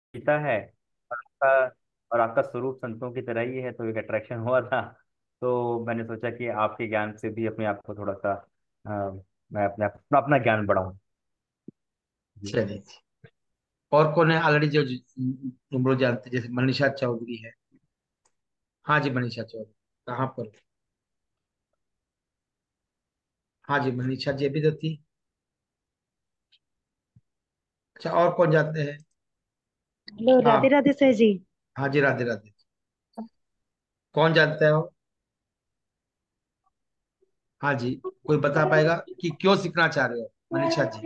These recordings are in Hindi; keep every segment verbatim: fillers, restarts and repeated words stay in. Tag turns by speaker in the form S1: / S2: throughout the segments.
S1: पिता है, और आपका और आपका स्वरूप संतों की तरह ही है, तो एक अट्रैक्शन हुआ था। तो मैंने सोचा कि आपके ज्ञान से भी अपने आप को थोड़ा सा अ, मैं अपने अपना अपना ज्ञान बढ़ाऊं। जी।
S2: चलिए। और कौन है ऑलरेडी जो तुम लोग जानते हैं? जैसे मनीषा चौधरी है। हाँ जी, मनीषा चौधरी कहाँ पर? हाँ जी, मनीषा जी भी तो थी। अच्छा, और कौन जानते हैं?
S3: हेलो, राधे
S2: हाँ।
S3: राधे सर जी।
S2: हाँ जी, राधे राधे। कौन जानता है वो? हाँ जी। कोई बता पाएगा कि क्यों सीखना चाह रहे हो मनीषा जी?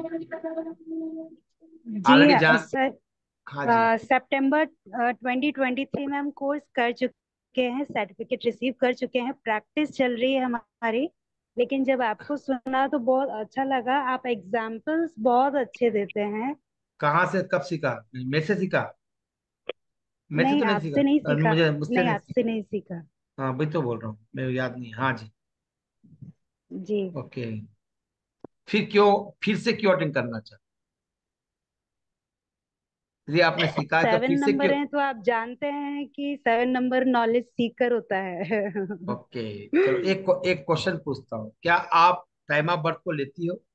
S3: जी
S2: ऑलरेडी
S3: अ,
S2: जान।
S3: सर,
S2: हाँ जी।
S3: सितंबर ट्वेंटी ट्वेंटी थ्री में हम कोर्स कर चुके हैं, सर्टिफिकेट रिसीव कर चुके हैं, प्रैक्टिस चल रही है हमारी। लेकिन जब आपको सुना तो बहुत अच्छा लगा, आप एग्जाम्पल्स बहुत अच्छे देते हैं।
S2: कहाँ से कब सीखा? मेरे से सीखा? मेरे से
S3: नहीं,
S2: तो नहीं सीखा।
S3: आपसे नहीं
S2: अ,
S3: सीखा।
S2: मुझे मुझसे
S3: नहीं,
S2: नहीं
S3: आपसे
S2: सीखा।
S3: नहीं सीखा।
S2: हाँ, वही तो बोल रहा हूँ, मेरे याद नहीं। हाँ जी।
S3: जी।
S2: ओके। फिर क्यों, फिर से क्यों अटेंड करना चाहते? यदि आपने सीखा है तो
S3: सेवन
S2: फिर से
S3: नंबर
S2: क्यों?
S3: है तो आप जानते हैं कि सेवन नंबर नॉलेज सीकर होता है।
S2: ओके। चलो, एक एक क्वेश्चन पूछता हूँ। क्या आप टाइम ऑफ बर्थ को लेती हो?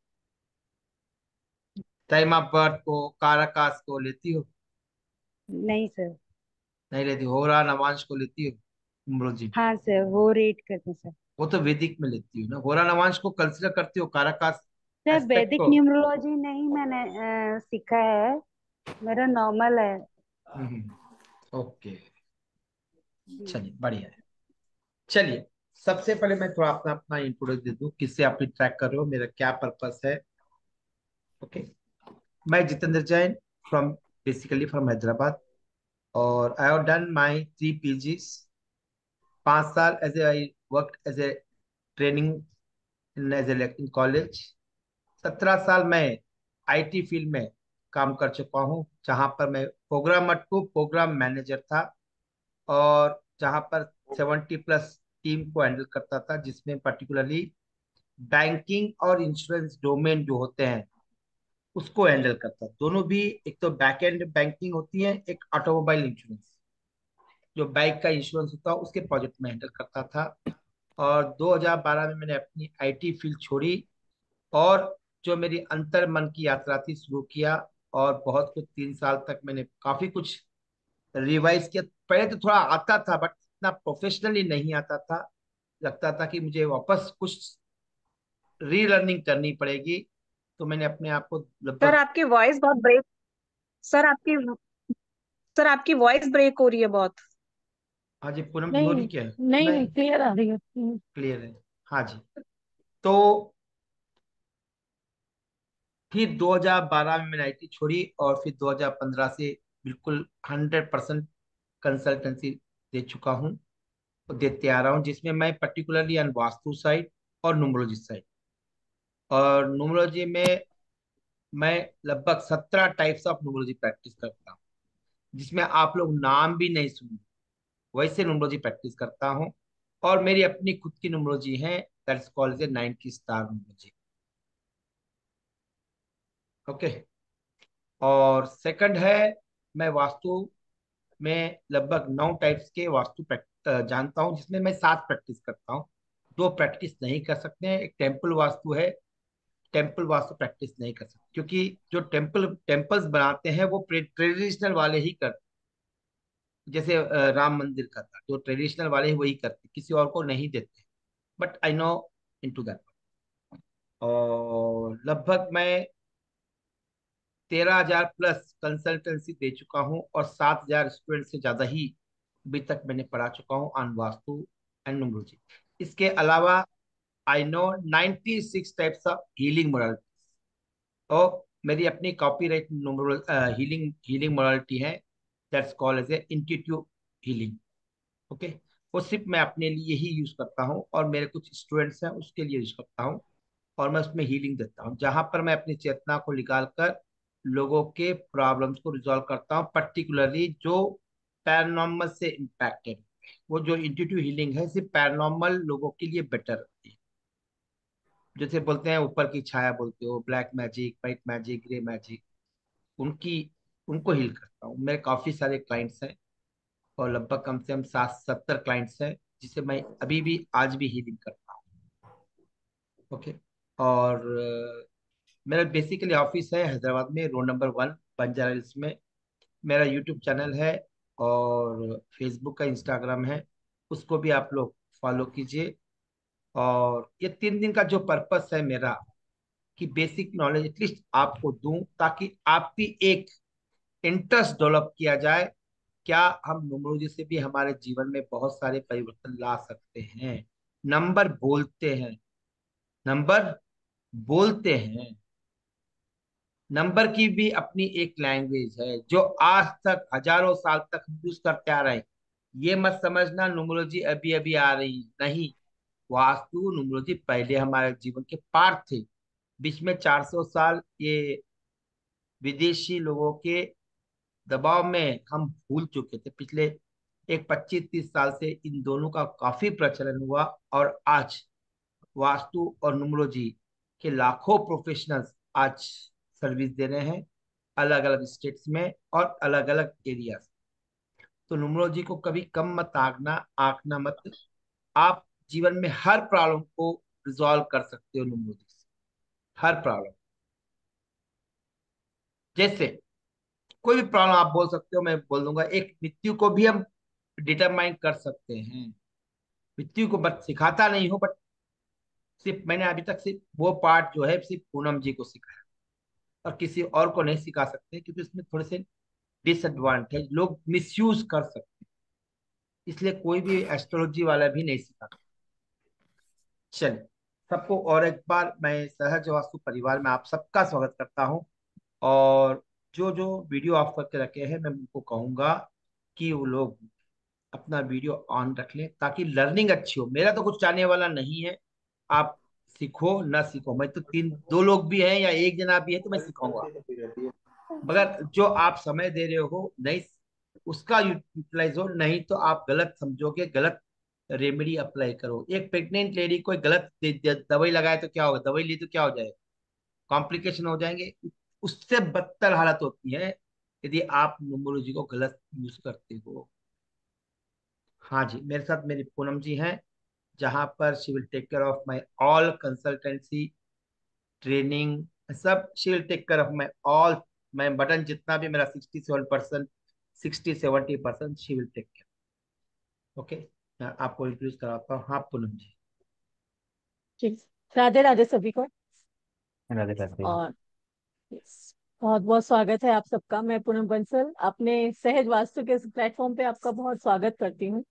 S2: टाइम ऑफ बर्थ को, काराकास को लेती हो?
S3: नहीं सर।
S2: नहीं लेती। होरा नवांश को लेती हो न्यूमरोलॉजी में?
S3: हाँ सर, वो रेट करते हैं सर।
S2: वो तो वैदिक में लेती हो ना। होरा नवांश को कंसिडर करती हो, काराकास
S3: सर,
S2: एस्पेक्ट
S3: वैदिक
S2: को?
S3: न्यूमरोलॉजी नहीं मैंने अ, सीखा है। मेरा नॉर्मल है।
S2: हम्म। ओके।
S3: जी।
S2: चलिए, बढ़िया है। चलिए, सबसे पहले मैं थोड़ा अपना अपना इंट्रोडक्शन दे दूं, किससे आप ट्रैक कर रहे हो, मेरा क्या पर्पस है। ओके। मैं Jitendra Jain, from basically from Hyderabad. और I have done my three PGs. पांच साल as a I work as a training in as a in college. सत्रह साल मैं आईटी फील्ड में काम कर चुका हूं, जहां पर मैं प्रोग्रामर टू प्रोग्राम मैनेजर था। और जहां पर सेवेंटी प्लस टीम को हैंडल करता था, जिसमें पर्टिकुलरली बैंकिंग और इंश्योरेंस डोमेन जो होते हैं उसको हैंडल करता था। दोनों भी, एक तो बैक एंड बैंकिंग होती है, एक ऑटोमोबाइल इंश्योरेंस जो बाइक का इंश्योरेंस होता है उसके प्रोजेक्ट में हैंडल करता था। और दो हज़ार बारह में मैंने अपनी आईटी फील्ड छोड़ी, और जो मेरी अंतर मन की यात्रा थी शुरू किया। और बहुत कुछ, तीन साल तक मैंने काफी कुछ रिवाइज किया। पहले तो थोड़ा आता था, बट इतना प्रोफेशनली नहीं आता था। लगता था कि मुझे वापस कुछ रीलर्निंग करनी पड़ेगी। तो मैंने अपने आप को
S4: सर
S2: लगभग।
S4: आपकी वॉइस बहुत ब्रेक सर आपकी सर आपकी वॉइस ब्रेक हो रही है बहुत।
S2: हाँ जी, पूनम जी, हो रही
S4: नहीं,
S2: क्या है?
S4: नहीं नहीं,
S2: नहीं,
S4: क्लियर आ रही है। हम्म।
S2: क्लियर है। हाँ जी। तो फिर दो हज़ार बारह में मैंने आईटी छोड़ी, और फिर दो हज़ार पंद्रह से बिल्कुल हंड्रेड परसेंट कंसल्टेंसी दे चुका हूँ, और देते आ रहा हूँ, जिसमें मैं पर्टिकुलरली ऑन वास्तु साइड और न्यूमरोलॉजी साइड। और न्यूमरोलॉजी में मैं लगभग सत्रह टाइप्स ऑफ न्यूमरोलॉजी प्रैक्टिस करता हूँ, जिसमें आप लोग नाम भी नहीं सुने वैसे न्यूमरोलॉजी प्रैक्टिस करता हूँ। और मेरी अपनी खुद की न्यूमरोलॉजी है, that's called a ninety star numerology. Okay. और सेकंड है, मैं वास्तु में लगभग नौ टाइप्स के वास्तु प्रैक्ट- अ, जानता हूँ, जिसमें मैं सात प्रैक्टिस करता हूँ। दो प्रैक्टिस नहीं कर सकते हैं। एक टेम्पल वास्तु है। टेम्पल वास्तु प्रैक्टिस नहीं कर सकते, क्योंकि जो टेम्पल टेम्पल्स बनाते हैं वो ट्रेडिशनल वाले ही करते हैं। जैसे अ, राम मंदिर का था, जो ट्रेडिशनल वाले ही वही करते, किसी और को नहीं देते। But I know into that. और लगभग मैं तेरह हजार प्लस कंसल्टेंसी दे चुका हूँ, और सात हजार स्टूडेंट से ज्यादा ही अभी तक मैंने पढ़ा चुका हूँ ऑन वास्तु एंड न्यूमरोलॉजी। इसके अलावा I know ninety six types of healing modality. और मेरी अपनी कॉपीराइट हीलिंग हीलिंग मोडालिटी है, that's called as a intuitive healing. Okay. वो सिर्फ मैं अपने लिए ही यूज करता हूँ, और मेरे कुछ स्टूडेंट्स हैं उसके लिए यूज करता हूँ। और मैं उसमें हीलिंग देता हूँ, जहां पर मैं अपनी चेतना को निकाल कर लोगों के प्रॉब्लम्स को रिजॉल्व करता हूँ, पर्टिकुलरली जो पैरानॉर्मल से इम्पैक्टेड। वो जो इंट्यूटिव हीलिंग है, सिर्फ पैरानॉर्मल लोगों के लिए बेटर होती है। जैसे बोलते हैं ऊपर की छाया, बोलते हो black magic, white magic, grey magic, उनकी उनको हील करता हूँ। मेरे काफी सारे क्लाइंट्स हैं और लगभग कम से कम सात सत्तर क्लाइंट्स हैं जिसे मैं अभी भी आज भी हीलिंग करता हूँ। ओके। और अ, मेरा बेसिकली ऑफिस है हैदराबाद में, road number one, Banjara Hills में। मेरा यूट्यूब चैनल है और फेसबुक का, इंस्टाग्राम है, उसको भी आप लोग फॉलो कीजिए। और ये तीन दिन का जो पर्पस है मेरा, कि बेसिक नॉलेज एटलीस्ट आपको दूं ताकि आप भी एक इंटरेस्ट डेवलप किया जाए। क्या हम न्यूमरोलॉजी से भी हमारे जीवन में बहुत सारे परिवर्तन ला सकते हैं? नंबर बोलते हैं, नंबर बोलते हैं। नंबर की भी अपनी एक लैंग्वेज है जो आज तक हजारों साल तक हम यूज करते आ रहे हैं। ये मत समझना न्यूमरोलॉजी अभी अभी आ रही है, नहीं। वास्तु न्यूमरोलॉजी पहले हमारे जीवन के पार्ट थे। बीच में चार सौ साल ये विदेशी लोगों के दबाव में हम भूल चुके थे। पिछले एक पच्चीस तीस साल से इन दोनों का काफी प्रचलन हुआ और आज वास्तु और न्यूमरोलॉजी के लाखों प्रोफेशनल्स आज सर्विस दे रहे हैं अलग अलग स्टेट्स में और अलग अलग एरियाज। तो न्यूमरोलॉजी को कभी कम मत आंकना, आंकना मत। आप जीवन में हर प्रॉब्लम को रिजॉल्व कर सकते हो न्यूमरोलॉजी से, हर प्रॉब्लम। जैसे कोई भी प्रॉब्लम आप बोल सकते हो, मैं बोल दूंगा। एक मृत्यु को भी हम डिटरमाइन कर सकते हैं। मृत्यु को बट सिखाता नहीं हो, बट सिर्फ मैंने अभी तक सिर्फ वो पार्ट जो है सिर्फ पूनम जी को सिखाया और किसी और को नहीं सिखा सकते क्योंकि उसमें थोड़े से डिसएडवांटेज लोग मिसयूज कर सकते हैं। इसलिए कोई भी एस्ट्रोलॉजी वाला भी नहीं सिखा। चलिए, सबको और एक बार मैं सहज वास्तु परिवार में आप सबका स्वागत करता हूँ। और जो जो वीडियो ऑफ करके रखे हैं मैं उनको कहूंगा कि वो लोग अपना वीडियो ऑन रख लें ताकि लर्निंग अच्छी हो। मेरा तो कुछ जाने वाला नहीं है, आप सीखो ना सीखो। मैं तो तीन दो लोग भी हैं या एक जना भी है तो मैं सिखाऊंगा, मगर जो आप समय दे रहे हो नहीं उसका यूटिलाइज हो, नहीं तो आप गलत समझोगे, गलत रेमेडी अप्लाई करो। एक प्रेग्नेंट लेडी कोई गलत दे- दे- दवाई लगाए तो क्या होगा, दवाई ली तो क्या हो जाएगा, कॉम्प्लिकेशन हो जाएंगे। उससे बदतर हालत होती है यदि आप न्यूमरोलॉजी को गलत यूज करते हो। हाँ जी, मेरे साथ मेरी पूनम जी हैं, जहाँ पर she will take care of my all consultancy training, सब she will take care of my all. मैं बटन जितना भी मेरा sixty seven percent, sixty seventy percent, she will take care. Okay, मैं आपको इंट्रोड्यूस कराता हूँ। हाँ पूनम जी।
S4: जी। राधे राधे सभी को।
S1: राधे राधे।
S4: और बहुत बहुत स्वागत है आप सबका। मैं पूनम बंसल अपने सहज वास्तु के प्लेटफॉर्म पे आपका बहुत स्वागत करती हूँ।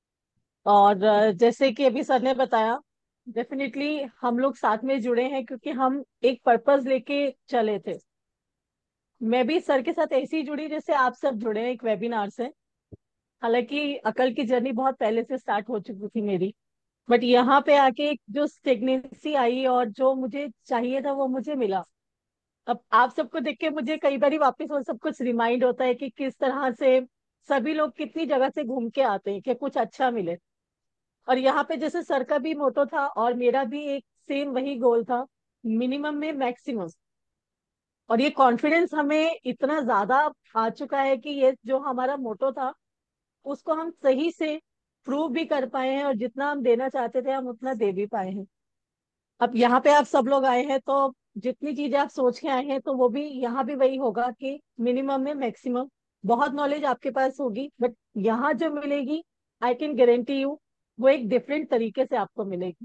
S4: और अ, जैसे कि अभी सर ने बताया, डेफिनेटली हम लोग साथ में जुड़े हैं क्योंकि हम एक पर्पस लेके चले थे। मैं भी सर के साथ ऐसे ही जुड़ी जैसे आप सब जुड़े हैं एक वेबिनार से। हालांकि अकल की जर्नी बहुत पहले से स्टार्ट हो चुकी थी मेरी, बट यहाँ पे आके एक जो स्टेगनेंसी आई और जो मुझे चाहिए था वो मुझे मिला। अब आप सबको देख के मुझे कई बार वापस वो सब कुछ रिमाइंड होता है कि किस तरह से सभी लोग कितनी जगह से घूम के आते हैं कि कुछ अच्छा मिले। और यहाँ पे जैसे सर का भी मोटो था और मेरा भी एक सेम वही गोल था, मिनिमम में मैक्सिमम। और ये कॉन्फिडेंस हमें इतना ज्यादा आ चुका है कि ये जो हमारा मोटो था उसको हम सही से प्रूव भी कर पाए हैं और जितना हम देना चाहते थे हम उतना दे भी पाए हैं। अब यहाँ पे आप सब लोग आए हैं तो जितनी चीजें आप सोच के आए हैं तो वो भी यहाँ भी वही होगा कि मिनिमम में मैक्सिमम। बहुत नॉलेज आपके पास होगी बट यहाँ जो मिलेगी, आई कैन गारंटी यू, वो एक डिफरेंट तरीके से आपको मिलेगी।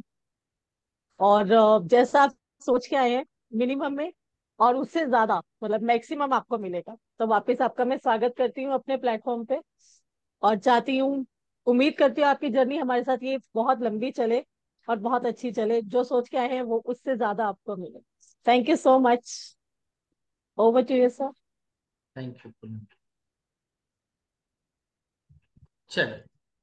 S4: और अ, जैसा आप सोच के आए हैं मिनिमम में और उससे ज्यादा मतलब मैक्सिमम आपको मिलेगा। तो वापस आपका मैं स्वागत करती हूँ अपने प्लेटफॉर्म पे और चाहती हूँ, उम्मीद करती हूँ आपकी जर्नी हमारे साथ ये बहुत लंबी चले और बहुत अच्छी चले। जो सोच के आए हैं वो उससे ज्यादा आपको मिले। Thank you so much. Over to you sir.
S2: Thank you Poonam. चलिए,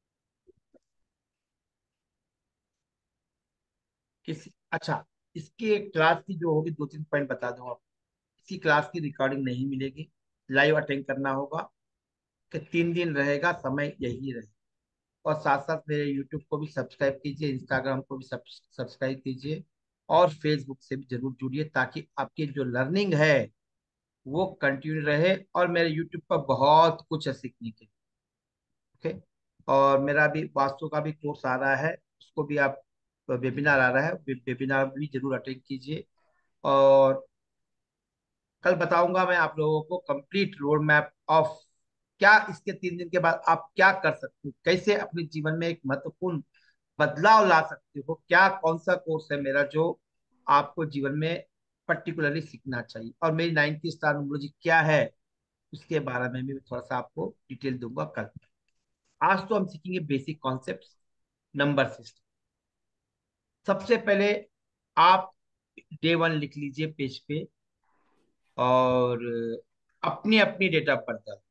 S2: किसी अच्छा, इसकी क्लास की जो होगी दो तीन पॉइंट बता दूं आप। इसी क्लास की रिकॉर्डिंग नहीं मिलेगी, लाइव अटेंड करना होगा। कि तीन दिन रहेगा, समय यही रहेगा। और साथ साथ मेरे यूट्यूब को भी सब्सक्राइब कीजिए, इंस्टाग्राम को भी सब्सक्राइब कीजिए और फेसबुक से भी जरूर जुड़िए ताकि आपकी जो लर्निंग है वो कंटिन्यू रहे, और मेरे यूट्यूब पर बहुत कुछ है सीखने के लिए। ओके। और मेरा भी वास्तु का भी कोर्स आ रहा है, उसको भी आप, वेबिनार आ रहा है, वे- वेबिनार भी जरूर अटेंड कीजिए। और कल बताऊंगा मैं आप लोगों को कंप्लीट रोड मैप ऑफ क्या इसके तीन दिन के बाद आप क्या कर सकते हो, कैसे अपने जीवन में एक महत्वपूर्ण बदलाव ला सकते हो, क्या कौन सा कोर्स है मेरा जो आपको जीवन में पर्टिकुलरली सीखना चाहिए, और मेरी नाइन्टी स्टार न्यूमरोलॉजी क्या है, उसके बारे में भी थोड़ा सा आपको डिटेल दूंगा कल। आज तो हम सीखेंगे बेसिक कॉन्सेप्ट, नंबर सिस्टम। सबसे पहले आप डे वन लिख लीजिए पेज पे, और अपनी अपनी डेट ऑफ बर्थ डाल।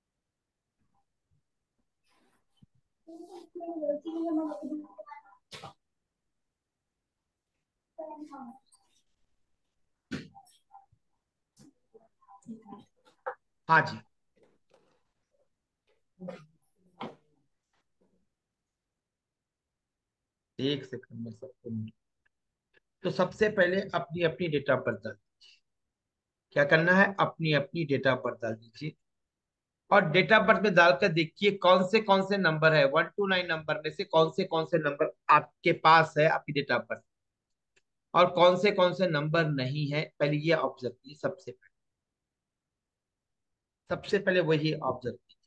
S2: हाँ जी, एक सेकंड में सबको। तो सबसे पहले अपनी अपनी डेट ऑफ बर्थ डाल। क्या करना है, अपनी अपनी डेट ऑफ बर्थ डाल दीजिए, और डेट ऑफ बर्थ में डालकर देखिए कौन से कौन से नंबर है, वन टू नाइन नंबर में से कौन से कौन से नंबर आपके पास है आपकी डेट ऑफ बर्थ, और कौन से कौन से नंबर नहीं है, पहले ये ऑब्जर्व कीजिए। सबसे पहले सबसे पहले वही ऑब्जर्व कीजिए।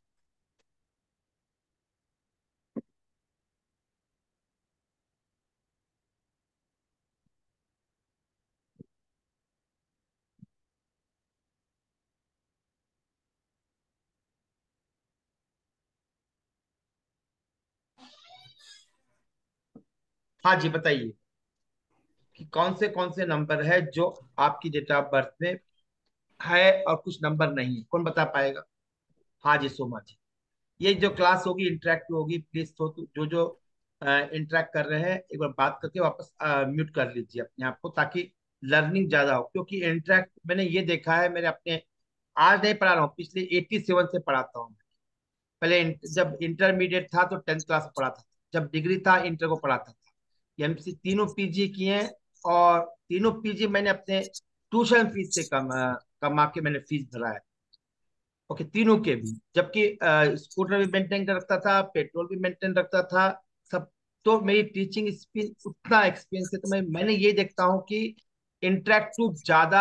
S2: हाँ जी, बताइए कि कौन से कौन से नंबर है जो आपकी डेट ऑफ बर्थ में है, और कुछ नंबर नहीं है, कौन बता पाएगा? हाँ जी, सोमा जी। ये जो क्लास होगी इंटरेक्टिव होगी, प्लीज तो, तो जो जो इंटरेक्ट कर रहे हैं एक बार बात करके वापस म्यूट कर लीजिए अपने आप को, ताकि लर्निंग ज्यादा हो। क्योंकि इंटरेक्ट मैंने ये देखा है, मेरे अपने, आज नहीं पढ़ा रहा हूँ, पिछले एटी सेवन से पढ़ाता हूँ। पहले इन- जब इंटरमीडिएट था तो टेंथ क्लास में पढ़ाता था, जब डिग्री था इंटर को पढ़ाता था। एमसी तीनों पीजी किए हैं, और तीनों पीजी मैंने अपने ट्यूशन फीस से कमा कमा के मैंने फीस भरा है। ओके, तीनों के भी, जबकि स्कूटर भी मेंटेन रखता था, पेट्रोल भी मेंटेन रखता था, सब। तो मेरी टीचिंग स्किल उतना एक्सपीरियंस है, तो मैं मैंने ये देखता हूँ कि इंटरेक्टिव ज्यादा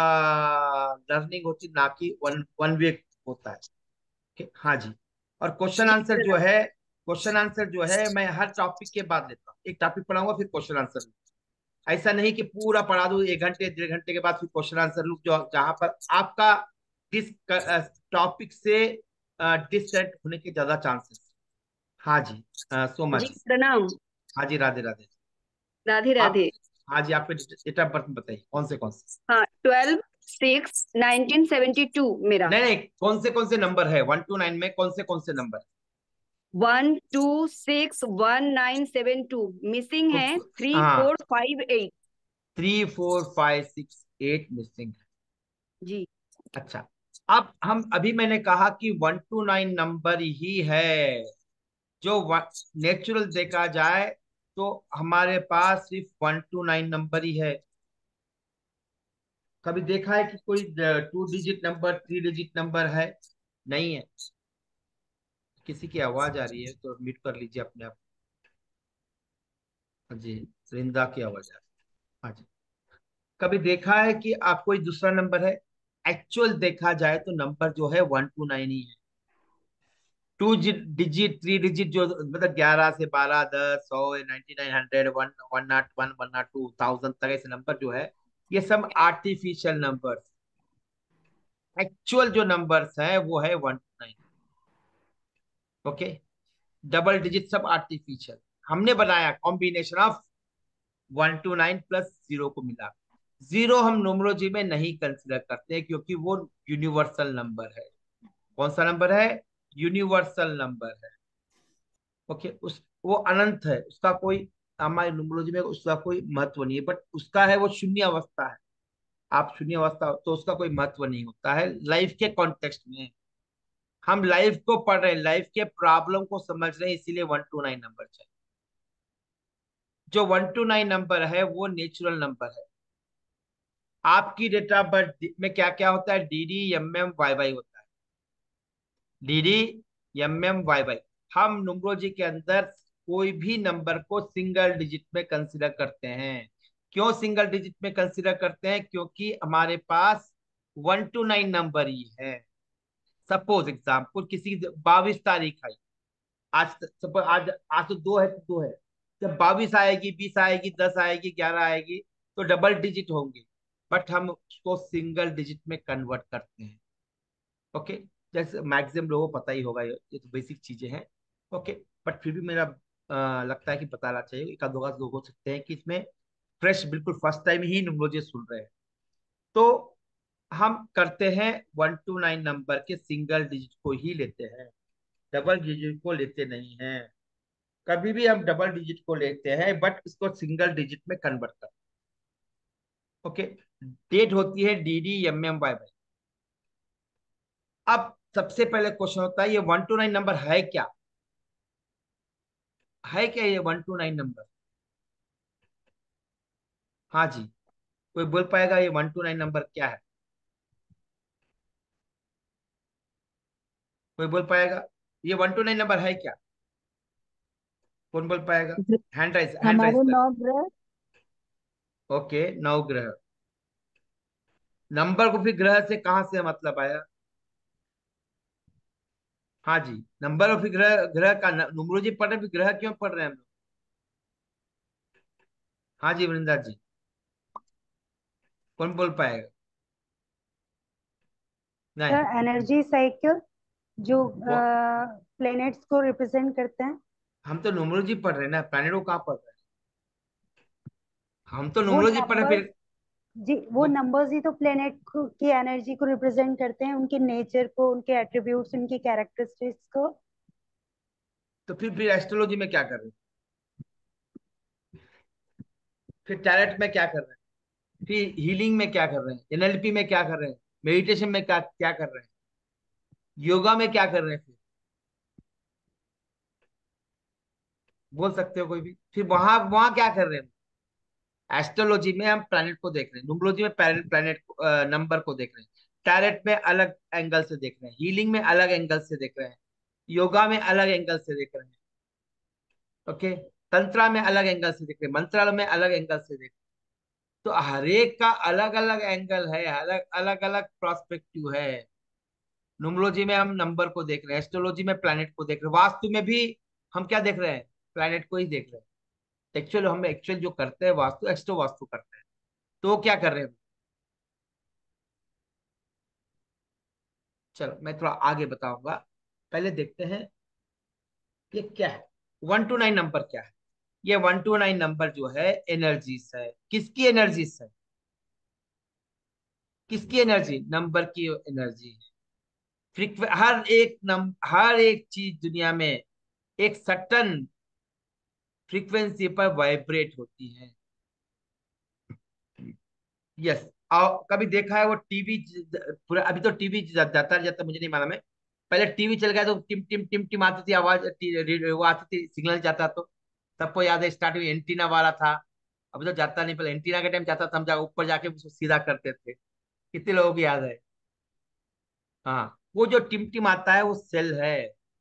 S2: लर्निंग होती, ना कि वन वन वे होता है। Okay, हाँ जी। और क्वेश्चन
S5: जी
S2: आंसर जो
S5: सर।
S2: है, क्वेश्चन आंसर जो है मैं हर टॉपिक के बाद लेता हूँ, एक टॉपिक पढ़ाऊंगा फिर क्वेश्चन आंसर। ऐसा नहीं कि पूरा पढ़ा दूं एक घंटे डेढ़ घंटे के बाद फिर क्वेश्चन आंसर लूँ, जो जहां पर आपका डिस टॉपिक से डिस्कनेक्ट होने के ज्यादा चांसेस। हाँ जी, अ, सोमा
S5: जी
S2: जी।
S5: प्रणाम।
S2: हाँ जी, राधे राधे।
S5: राधे
S2: आप,
S5: राधे।
S2: हाँ जी, आपके डेट ऑफ बर्थ बताइए कौन से कौन से।
S5: हाँ, twelve six nineteen seventy two मेरा।
S2: नहीं नहीं, कौन से कौन से नंबर है, वन टू नाइन में कौन से कौन से number?
S5: One two six one nine seven two missing
S2: तो
S5: है, थ्री
S2: हाँ,
S5: four five eight.
S2: Three four five six eight missing.
S5: जी।
S2: अच्छा, अब हम अभी मैंने कहा कि वन टू नाइन नंबर ही है जो नेचुरल देखा जाए तो हमारे पास सिर्फ वन टू नाइन नंबर ही है। कभी देखा है कि कोई two digit number, three digit number है? नहीं है। किसी की आवाज आ रही है तो म्यूट कर लीजिए अपने आप। हाँ जी, रिंदा की आवाज आ रही है। हाँ जी। कभी देखा है कि आप कोई दूसरा नंबर है? एक्चुअल देखा जाए तो नंबर जो है वन टू नाइन ही है। टू डिजिट, थ्री डिजिट जो मतलब ग्यारह से बारह, दस, सौ, ninety nine, hundred, one, one naught one, one naught two, thousand तक ऐसे नंबर जो है, ये सब आर्टिफिशियल नंबर्स। एक्चुअल जो नंबर्स है वो है one two nine. Okay, double digit सब आर्टिफिशियल। हमने बनाया combination of one two nine plus zero को मिला। जीरो हम न्यूमरोलॉजी में नहीं कंसिडर करते हैं, क्योंकि वो यूनिवर्सल नंबर है। कौन सा नंबर है? यूनिवर्सल नंबर है। ओके, उस वो अनंत है, उसका कोई, हमारी न्यूमरोलॉजी में उसका कोई महत्व नहीं है, बट उसका है वो शून्य अवस्था है। आप शून्य अवस्था तो उसका कोई महत्व नहीं होता है लाइफ के कॉन्टेक्स्ट में। हम लाइफ को पढ़ रहे हैं, लाइफ के प्रॉब्लम को समझ रहे हैं, इसीलिए वन टू नाइन नंबर चाहिए। जो वन टू नाइन नंबर है वो नेचुरल नंबर है। आपकी डेट ऑफ बर्थ में क्या क्या होता है? D D M M Y Y होता है। D D M M Y Y. हम न्यूमरोलॉजी के अंदर कोई भी नंबर को सिंगल डिजिट में कंसीडर करते हैं। क्यों सिंगल डिजिट में कंसीडर करते हैं? क्योंकि हमारे पास वन टू नाइन नंबर ही है। सपोज एग्जाम्पल, किसी बाईस तारीख आई, आज सपोज आज आज तो दो है तो दो है। जब बाईस आएगी, बीस आएगी, दस आएगी, ग्यारह आएगी, तो डबल डिजिट होंगे। बट हम उसको सिंगल डिजिट में कन्वर्ट करते हैं। ओके, जैसे मैक्सिमम लोगों को पता ही होगा, ये ये तो बेसिक चीजें हैं। ओके, बट फिर भी मेरा अ, लगता है कि बताना चाहिए। एक आध दो लोग हो सकते हैं कि इसमें फ्रेश, बिल्कुल फर्स्ट टाइम ही न्यूमरोलॉजी सुन रहे हैं। तो हम करते हैं वन टू नाइन नंबर के सिंगल डिजिट को ही लेते हैं, डबल डिजिट को लेते नहीं हैं। कभी भी हम डबल डिजिट को लेते हैं बट इसको सिंगल डिजिट में कन्वर्ट करते हैं। ओके, डेट होती है D D M M Y Y. अब सबसे पहले क्वेश्चन होता है, ये वन टू नाइन नंबर है क्या? है क्या ये वन टू नाइन नंबर? हाँ जी, कोई बोल पाएगा ये वन टू नाइन नंबर क्या है? कोई बोल पाएगा ये वन टू नाइन नंबर है क्या? कौन बोल पाएगा? हैंड राइज, हैंड राइज
S4: हमारे
S2: कर।
S4: नौ ग्रह।
S2: ओके, नौ ग्रह। नंबर को फिर ग्रह से कहां से मतलब आया? हाँ जी, नंबर और फिर ग्रह, ग्रह का न्यूमरोलॉजी पढ़ रहे हैं, फिर ग्रह क्यों पढ़ रहे हैं हम लोग? हाँ जी वृंदा जी, कौन बोल पाएगा? नहीं,
S3: सर एनर्जी साइकिल जो
S2: वो
S3: प्लैनेट्स को रिप्रेजेंट करते हैं।
S2: हम तो न्यूमरोलॉजी पढ़ रहे हैं ना, प्लैनेट को कहाँ पढ़ रहे हैं? हम तो
S3: वो
S2: न्यूमरोलॉजी पढ़ रहे हैं,
S3: नंबर्स,
S2: फिर
S3: जी वो
S2: वो
S3: नंबर्स ही तो प्लेनेट की एनर्जी को रिप्रेजेंट करते हैं, उनके नेचर को, उनके एट्रीब्यूट्स, उनकी कैरेक्टरिस्टिक्स को।
S2: तो फिर फिर एस्ट्रोलॉजी में क्या कर रहे हैं? फिर टैरेट में क्या कर रहे हैं? फिर हीलिंग में क्या कर रहे हैं? एन एल पी में क्या कर रहे हैं? मेडिटेशन में क्या क्या कर रहे हैं? योगा में क्या कर रहे हैं? फिर बोल सकते हो कोई भी? फिर वहां वहां क्या कर रहे हैं? एस्ट्रोलॉजी में हम प्लैनेट को देख रहे हैं, न्यूमरोलॉजी में प्लैनेट प्लैनेट नंबर को देख रहे हैं, टैरेट में अलग एंगल से देख रहे हैं, हीलिंग में अलग एंगल से देख रहे हैं, योगा में अलग एंगल से देख रहे हैं। ओके, तंत्रा में अलग एंगल से देख रहे हैं, मंत्रालय में अलग एंगल से देख रहे हैं। तो हर एक का अलग अलग एंगल है, अलग अलग अलग प्रोस्पेक्टिव है। न्यूमरोलॉजी में हम नंबर को देख रहे हैं, एस्ट्रोलॉजी में प्लैनेट को देख रहे हैं, वास्तु में भी हम क्या देख रहे हैं? प्लैनेट को ही देख रहे हैं। एक्चुअल हम एक्चुअल जो करते हैं वास्तु, एक्स्ट्रो वास्तु करते हैं। तो वो क्या कर रहे हैं? चलो मैं थोड़ा आगे बताऊंगा, पहले देखते हैं ये क्या है। वन टू नाइन नंबर क्या है? ये वन टू नाइन नंबर जो है एनर्जीज है। किसकी एनर्जीज है? किसकी एनर्जी? नंबर की एनर्जी है। फ्रीक्वे हर एक नम हर एक चीज दुनिया में एक सटन फ्रीक्वेंसी पर वाइब्रेट होती है। यस, कभी देखा है वो टीवी? पूरा अभी तो टीवी जाता जाता मुझे नहीं मालूम है। पहले टीवी चल गया तो टिम टिम टिम टिम आती थी आवाज, टी- रे- वो आती थी, सिग्नल जाता। तो सबको याद है स्टार्ट में एंटीना वाला था। अभी तो जाता नहीं, पहले एंटीना के टाइम जाता था, हम जा ऊपर जाके उसको सीधा करते थे। कितने लोगों को याद है? हाँ, वो जो टिम टिम आता है वो सेल है।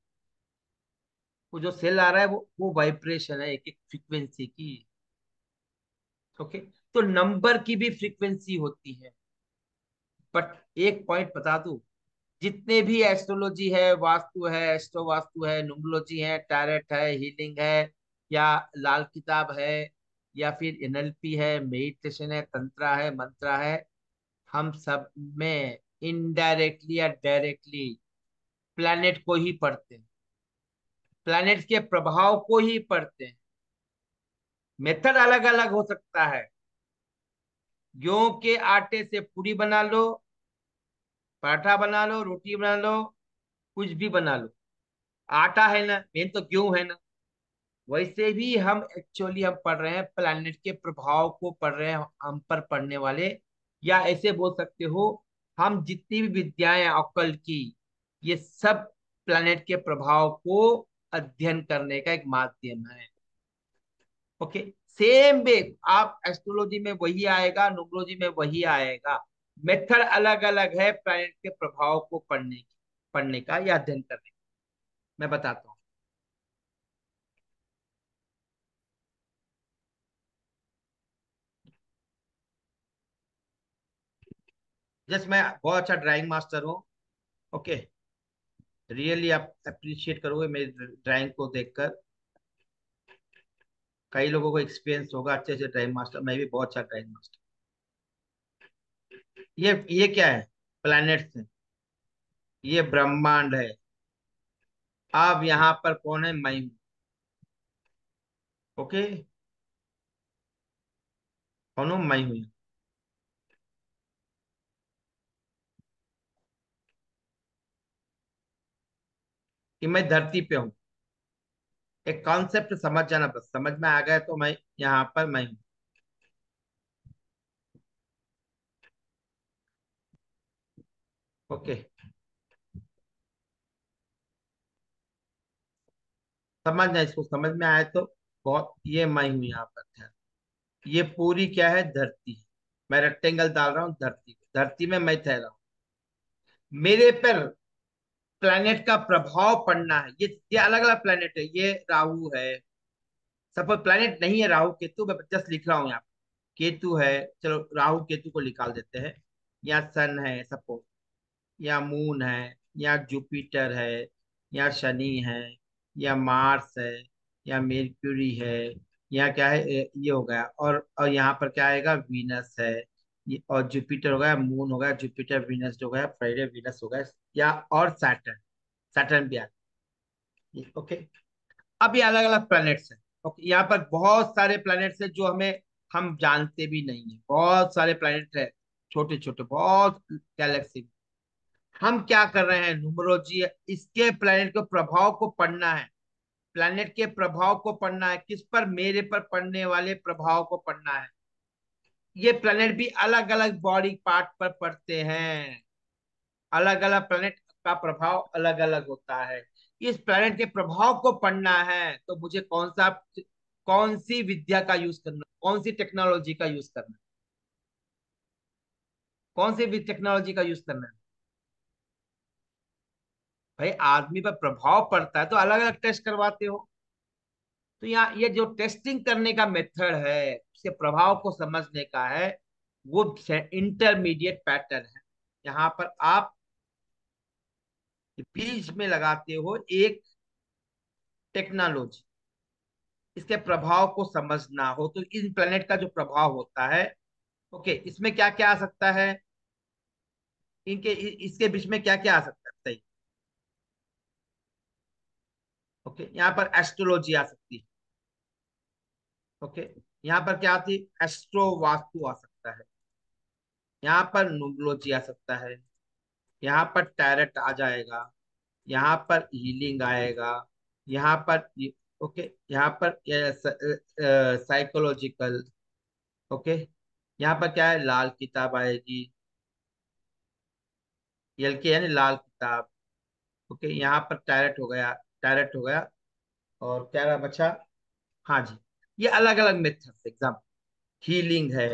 S2: वो जो सेल आ रहा है वो वो वाइब्रेशन है एक एक फ्रीक्वेंसी की। ओके, तो नंबर की भी फ्रीक्वेंसी होती है। बट एक पॉइंट बता दूं, जितने भी एस्ट्रोलॉजी है, वास्तु है, एस्ट्रो वास्तु है, न्यूमरोलॉजी है, टैरेट है, हीलिंग है, या लाल किताब है, या फिर एन एल पी है, मेडिटेशन है, तंत्रा है, मंत्रा है, हम सब में इनडायरेक्टली या डायरेक्टली प्लैनेट को ही पढ़ते हैं, प्लैनेट के प्रभाव को ही पढ़ते हैं। मेथड अलग अलग हो सकता है। गेहूं के आटे से पूरी बना लो, पराठा बना लो, रोटी बना लो, कुछ भी बना लो, आटा है ना, मेन तो गेहूं है ना। वैसे भी हम एक्चुअली हम पढ़ रहे हैं प्लैनेट के प्रभाव को पढ़ रहे हैं, हम पर पढ़ने वाले, या ऐसे बोल सकते हो, हम जितनी भी विद्याएं अक्ल की, ये सब प्लैनेट के प्रभाव को अध्ययन करने का एक माध्यम है। ओके, सेम वे आप एस्ट्रोलॉजी में वही आएगा, न्यूमरोलॉजी में वही आएगा। मेथड अलग अलग है प्लैनेट के प्रभाव को पढ़ने की, पढ़ने का या अध्ययन करने का। मैं बताता हूँ। जस्ट मैं बहुत अच्छा ड्राइंग मास्टर हूँ। ओके, रियली आप अप्रिशिएट करोगे मेरी ड्राइंग को देखकर। कई लोगों को एक्सपीरियंस होगा अच्छे से ड्राइंग मास्टर, मैं भी बहुत अच्छा ड्राइंग मास्टर। ये ये क्या है? प्लैनेट्स है, ये ब्रह्मांड है। अब यहाँ पर कौन है? मैं हूँ। ओके, कौन हूँ? मैं हूँ। कि मैं धरती पे हूँ। एक कॉन्सेप्ट समझ जाना, बस समझ में आ गया तो मैं यहाँ पर मैं हूँ। ओके, समझना, इसको समझ में आए तो बहुत। ये मैं हूँ यहाँ पर ध्यान। ये पूरी क्या है? धरती। मैं रेक्टेंगल डाल रहा हूँ धरती को, धरती में मैं ठहरा हूँ। मेरे पर प्लैनेट का प्रभाव पड़ना है। ये ये अलग अलग प्लैनेट है। ये राहु है, सपोज प्लैनेट नहीं है राहु केतु, मैं जस्ट लिख रहा हूँ यहाँ पे। केतु है, चलो राहु केतु को निकाल देते हैं। या सन है सपोज, या मून है, या जुपिटर है, या शनि है, या मार्स है, या मेर्क्यूरी है, या क्या है ए, ये हो गया। और और यहाँ पर क्या आएगा? वीनस है। ये और जुपिटर हो गया, मून हो गया, जुपिटर वीनस हो गया, फ्राइडे वीनस हो गया, या और सैटर्न। सैटर्न भी आ गया। ओके, अब ये अलग अलग प्लैनेट्स हैं। ओके, यहाँ पर बहुत सारे प्लैनेट्स हैं जो हमें हम जानते भी नहीं है। बहुत सारे प्लैनेट है, छोटे छोटे, बहुत गैलेक्सी। हम क्या कर रहे हैं? न्यूमरोलॉजी, इसके प्लैनेट के प्रभाव को पढ़ना है। प्लैनेट के प्रभाव को पढ़ना है, किस पर? मेरे पर पड़ने वाले प्रभाव को पढ़ना है। ये प्लैनेट भी अलग अलग बॉडी पार्ट पर पड़ते हैं। अलग अलग प्लैनेट का प्रभाव अलग अलग होता है। इस प्लैनेट के प्रभाव को पढ़ना है तो मुझे कौन सा, कौन सी विद्या का यूज करना, कौन सी टेक्नोलॉजी का यूज करना, कौन सी टेक्नोलॉजी का यूज करना है? भाई आदमी पर प्रभाव पड़ता है तो अलग अलग टेस्ट करवाते हो। तो यहाँ ये जो टेस्टिंग करने का मेथड है, उसके प्रभाव को समझने का है, वो इंटरमीडिएट पैटर्न है। यहाँ पर आप बीच में लगाते हो एक टेक्नोलॉजी। इसके प्रभाव को समझना हो तो इन प्लेनेट का जो प्रभाव होता है, ओके, इसमें क्या क्या आ सकता है? इनके इ- इसके बीच में क्या क्या आ सकता है? सही। ओके, यहाँ पर एस्ट्रोलॉजी आ सकती है। ओके, यहाँ पर क्या आती है? एस्ट्रो वास्तु आ सकता है। यहाँ पर न्यूमरोलॉजी आ सकता है। यहाँ पर टैरेट आ जाएगा। यहाँ पर हीलिंग आएगा। यहाँ पर ये- ओके, यहाँ पर साइकोलॉजिकल। ओके, यहाँ पर क्या है? लाल किताब आएगी। यल की यानी लाल किताब। ओके, यहाँ पर टैरेट हो गया, टैरेट हो गया। और क्या रहा बचा? हाँ जी, ये अलग अलग मेथड एग्जाम। हीलिंग है।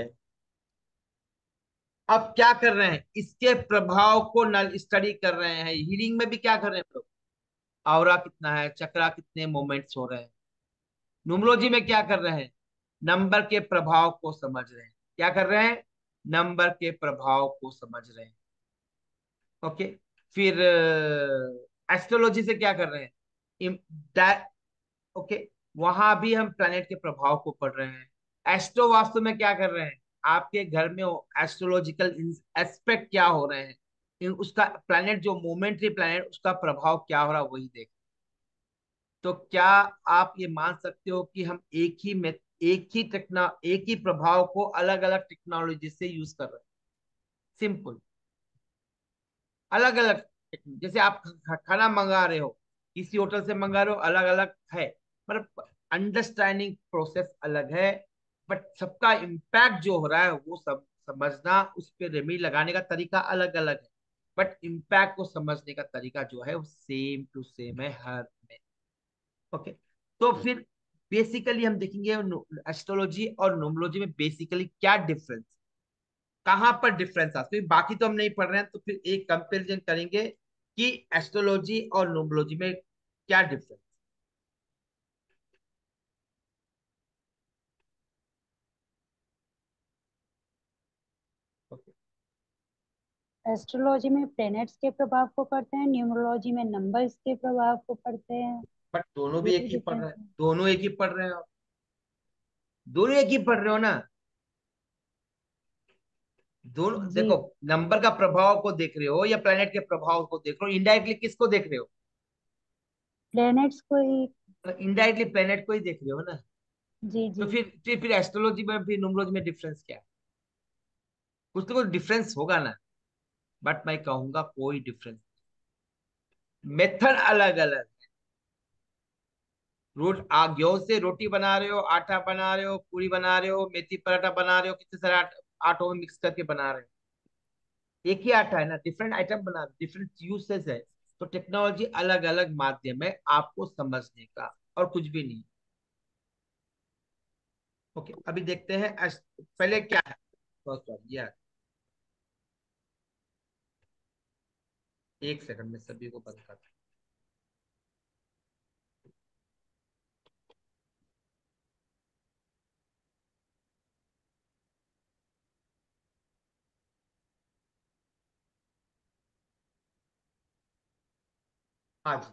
S2: अब क्या कर रहे हैं? इसके प्रभाव को नल स्टडी कर रहे हैं। हीलिंग में भी क्या कर रहे हैं लोग? ऑरा कितना है, चक्रा कितने मोमेंट्स हो रहे हैं। न्यूमरोलॉजी में क्या कर रहे हैं? नंबर के प्रभाव को समझ रहे हैं। क्या कर रहे हैं? नंबर के प्रभाव को समझ रहे हैं। ओके, फिर एस्ट्रोलॉजी से क्या कर रहे हैं? इम- डा- ओके, वहां भी हम प्लैनेट के प्रभाव को पढ़ रहे हैं। एस्ट्रो वास्तु में क्या कर रहे हैं? आपके घर में एस्ट्रोलॉजिकल एस्पेक्ट क्या हो रहे हैं, इन उसका प्लैनेट जो मोमेंट्री प्लैनेट उसका प्रभाव क्या हो रहा है वही देख। तो क्या आप ये मान सकते हो कि हम एक ही में एक ही टेक्नो एक ही प्रभाव को अलग अलग टेक्नोलॉजी से यूज कर रहे हैं? सिंपल। अलग अलग, जैसे आप ख- खाना मंगा रहे हो, किसी होटल से मंगा रहे हो, अलग अलग है, मतलब अंडरस्टैंडिंग प्रोसेस अलग है। बट सबका इम्पैक्ट जो हो रहा है वो सब समझना, उस पर रेमेडी लगाने का तरीका अलग अलग है। बट इम्पैक्ट को समझने का तरीका जो है वो सेम टू सेम है हर में। ओके, तो फिर बेसिकली हम देखेंगे एस्ट्रोलॉजी और न्यूमरोलॉजी में बेसिकली क्या डिफरेंस, कहां पर डिफरेंस आता है, क्योंकि बाकी तो हम नहीं पढ़ रहे हैं, तो फिर एक कंपेरिजन करेंगे कि एस्ट्रोलॉजी और न्यूमरोलॉजी में क्या डिफरेंस। ओके,
S3: एस्ट्रोलॉजी में प्लैनेट्स के प्रभाव को पढ़ते हैं, न्यूमरोलॉजी में नंबर्स के प्रभाव को पढ़ते हैं।
S2: बट दोनों भी एक
S3: यही
S2: ही पढ़
S3: डिफरेंस
S2: रहे हैं,
S3: है।
S2: दोनों एक ही पढ़ रहे हो, दोनों एक ही पढ़ रहे हो ना। दोनों
S3: जी।
S2: देखो, नंबर का प्रभाव को देख रहे हो या प्लेनेट के प्रभाव को देख रहे हो, इनडायरेक्टली किसको देख रहे हो?
S3: प्लैनेट्स को ही।
S2: इनडायरेक्टली प्लेनेट को ही देख रहे हो ना।
S3: जी
S2: तो
S3: जी।
S2: फिर फिर फिर एस्ट्रोलॉजी में फिर न्यूमरोलॉजी में डिफरेंस क्या है? कुछ तो कुछ डिफरेंस होगा ना। बट मैं कहूंगा कोई डिफरेंस, मेथड अलग अलग। रोट आ गेहूं से रोटी बना रहे हो, आटा बना रहे हो, पूरी बना रहे हो, मेथी पराठा बना रहे हो, कितने सारे आट, आटों में मिक्स करके बना रहे हो, एक ही आटा है ना, डिफरेंट आइटम बना रहे हो, डिफरेंट यूसेस है। तो टेक्नोलॉजी अलग अलग माध्यम है आपको समझने का, और कुछ भी नहीं। ओके, अभी देखते हैं एस- पहले क्या है। सॉरी यार, एक सेकंड में सभी को बंद कर। हाँ जी,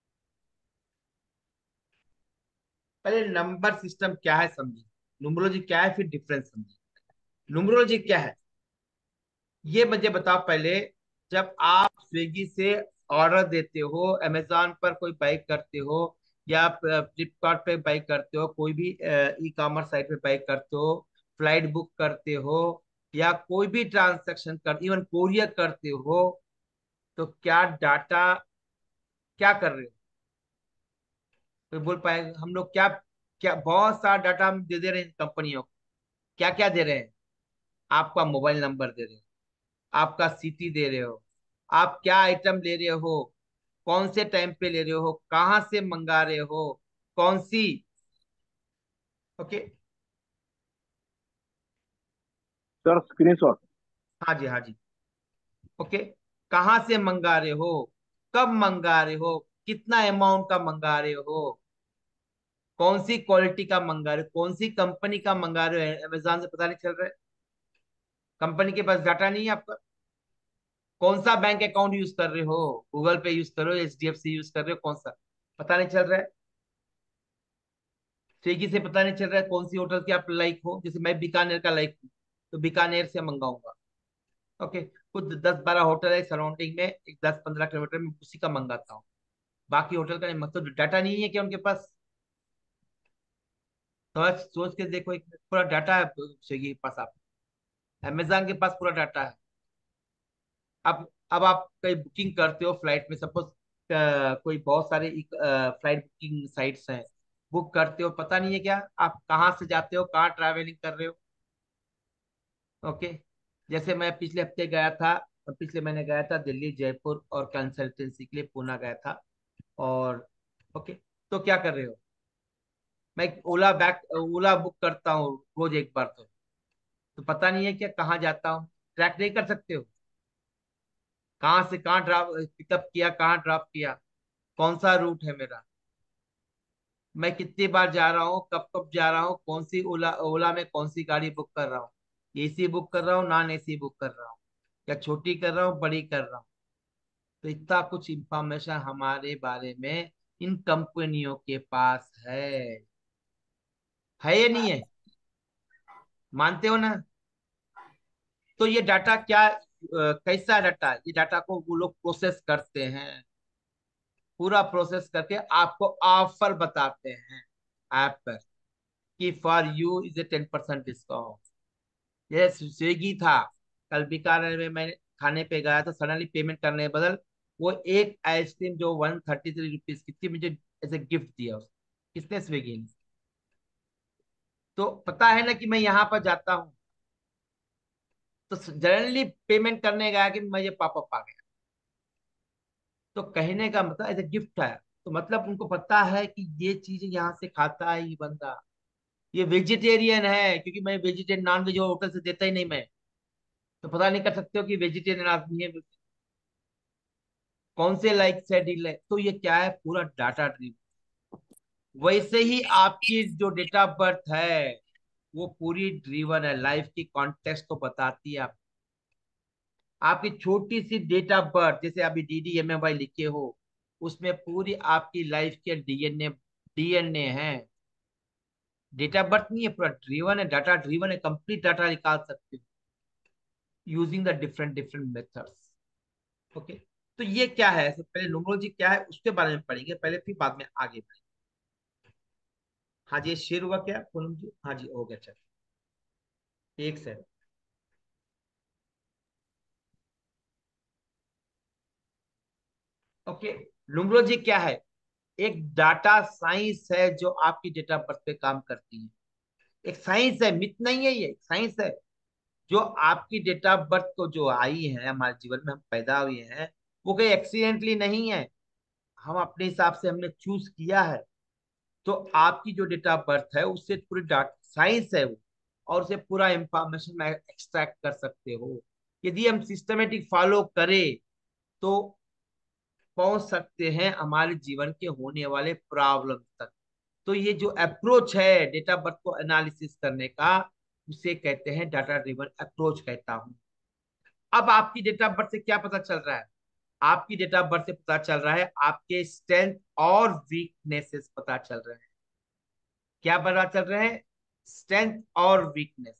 S2: पहले नंबर सिस्टम क्या है समझिए, न्यूमरोलॉजी क्या है, फिर डिफरेंस समझिए। न्यूमरोलॉजी क्या है ये मुझे बताओ पहले। जब आप स्विगी से ऑर्डर देते हो, अमेजोन पर कोई बाइक करते हो, या फ्लिपकार्ट पे बाइक करते हो, कोई भी ई कॉमर्स साइट पे बाइक करते हो, फ्लाइट बुक करते हो, या कोई भी ट्रांजैक्शन कर, इवन कोरियर करते हो, तो क्या डाटा, क्या कर रहे हो? कोई बोल पाएगा? हम लोग क्या क्या बहुत सारा डाटा हम दे दे रहे हैं कंपनियों को। क्या क्या दे रहे हैं? आपका मोबाइल नंबर दे रहे हो, आपका सिटी दे रहे हो, आप क्या आइटम ले रहे हो, कौन से टाइम पे ले रहे हो, कहाँ से मंगा रहे हो, कौन सी। ओके।
S6: Sir screenshot.
S2: हाँ जी, हाँ जी। ओके, कहाँ से मंगा रहे हो, कब मंगा रहे हो, कितना अमाउंट का मंगा रहे हो, कौन सी क्वालिटी का मंगा रहे हो, कौन सी कंपनी का मंगा रहे हो, अमेजोन से पता नहीं चल रहा है? कंपनी के पास डाटा नहीं है आपका। कौन सा बैंक अकाउंट यूज कर रहे हो, गूगल पे यूज कर रहे हो, H D F C use कर रहे हो, कौन सा, पता नहीं चल रहा है। स्विगी से पता नहीं चल रहा है कौन सी होटल की आप लाइक हो, जैसे मैं बीकानेर का लाइक हूँ, तो बीकानेर से मंगाऊंगा। ओके, कुछ दस बारह होटल है सराउंडिंग में, एक दस पंद्रह किलोमीटर में, उसी का मंगाता हूँ। बाकी होटल का नहीं, मतलब डाटा नहीं है क्या उनके पास? थोड़ा सोच के देखो, एक पूरा डाटा है स्विगी के पास, आप अमेजोन के पास पूरा डाटा है। अब अब आप कहीं बुकिंग करते हो फ्लाइट में, सपोज कोई बहुत सारे फ्लाइट बुकिंग साइट्स हैं, बुक करते हो, पता नहीं है क्या आप कहाँ से जाते हो, कहाँ ट्रैवलिंग कर रहे हो। ओके, जैसे मैं पिछले हफ्ते गया था, पिछले महीने गया था दिल्ली, जयपुर और कंसल्टेंसी के लिए पूना गया था। और ओके, तो क्या कर रहे हो, मैं ओला बैक ओला बुक करता हूँ रोज एक बार, तो तो पता नहीं है क्या कहाँ जाता हूँ, ट्रैक नहीं कर सकते हो, कहाँ से कहाँ ड्रॉप पिकअप किया, कहाँ ड्रॉप किया, कौन सा रूट है मेरा, मैं कितनी बार जा रहा हूँ, कब कब जा रहा हूँ, कौन सी ओला ओला में कौन सी गाड़ी बुक कर रहा हूँ, एसी बुक कर रहा हूँ, नॉन एसी बुक कर रहा हूँ, या छोटी कर रहा हूँ, बड़ी कर रहा हूँ। तो इतना कुछ इंफॉर्मेशन हमारे बारे में इन कंपनियों के पास है है या नहीं है? मानते हो ना? तो ये डाटा क्या, अ, कैसा डाटा, ये डाटा को वो लोग प्रोसेस करते हैं, पूरा प्रोसेस करके आपको ऑफर बताते हैं ऐप पर, कि for you is a ten percent discount. ये स्विगी था, कल बीकानेर में मैं खाने पे गया तो सडनली पेमेंट करने के बदल वो एक आइसक्रीम जो वन थर्टी थ्री रुपीज की थी, मुझे एज ए गिफ्ट दिया उसने। किसने? स्विगी ने। तो पता है ना कि मैं यहाँ पर जाता हूँ, तो जनरली पेमेंट करने गया कि मुझे पॉपअप आ गया, तो कहने का मतलब एज ए गिफ्ट है, तो मतलब उनको पता है कि ये चीज यहाँ से खाता है ये बंदा, ये वेजिटेरियन है, क्योंकि मैं वेजिटेरियन नॉन वेज होटल से देता ही नहीं मैं, तो पता नहीं कर सकते हो कि वेजिटेरियन आदमी है, कौन से लाइक से डील है। तो ये क्या है, पूरा डाटा ड्रिवन। वैसे ही आपकी जो डेट ऑफ बर्थ है वो पूरी ड्रिवन है, लाइफ की कॉन्टेक्स्ट तो बताती है आप। आपकी छोटी सी डेट ऑफ बर्थ, जैसे अभी D D M M Y लिखे हो, उसमें पूरी आपकी लाइफ के D N A D N A है। डेट ऑफ बर्थ नहीं है, पूरा ड्रिवन है, डाटा ड्रिवन है, कंप्लीट डाटा निकाल सकते हो using the different different methods. Okay, तो ये क्या है, तो पहले न्यूमरोलॉजी क्या है उसके बारे में पढ़ेंगे पहले, फिर बाद में आगे बढ़ेंगे। हाँ जी, ये शेयर हुआ क्या पूनम जी? हाँ जी, हो गया, चल एक से। ओके, न्यूमरोलॉजी क्या है? एक डाटा साइंस है जो आपकी डेट ऑफ बर्थ पे काम करती है। एक साइंस है, मिथ नहीं है, ये साइंस है। जो आपकी डेट ऑफ बर्थ को जो आई है हमारे जीवन में, हम पैदा हुए हैं, वो कोई एक्सीडेंटली नहीं है, हम अपने हिसाब से हमने चूज किया है। तो आपकी जो डेट ऑफ बर्थ है उससे पूरी डाटा साइंस है वो, और उसे पूरा इंफॉर्मेशन में एक्सट्रैक्ट कर सकते हो। यदि हम सिस्टमेटिक फॉलो करें तो पहुंच सकते हैं हमारे जीवन के होने वाले प्रॉब्लम तक। तो ये जो अप्रोच है डेटा बर्थ को एनालिसिस करने का, उसे कहते हैं डाटा ड्रिवन अप्रोच कहता हूं। अब आपकी डेट ऑफ बर्थ से क्या पता चल रहा है? आपकी डेट ऑफ बर्थ से पता चल रहा है आपके स्ट्रेंथ और वीकनेसेस पता चल रहे हैं। क्या पता चल रहे हैं? स्ट्रेंथ और वीकनेस।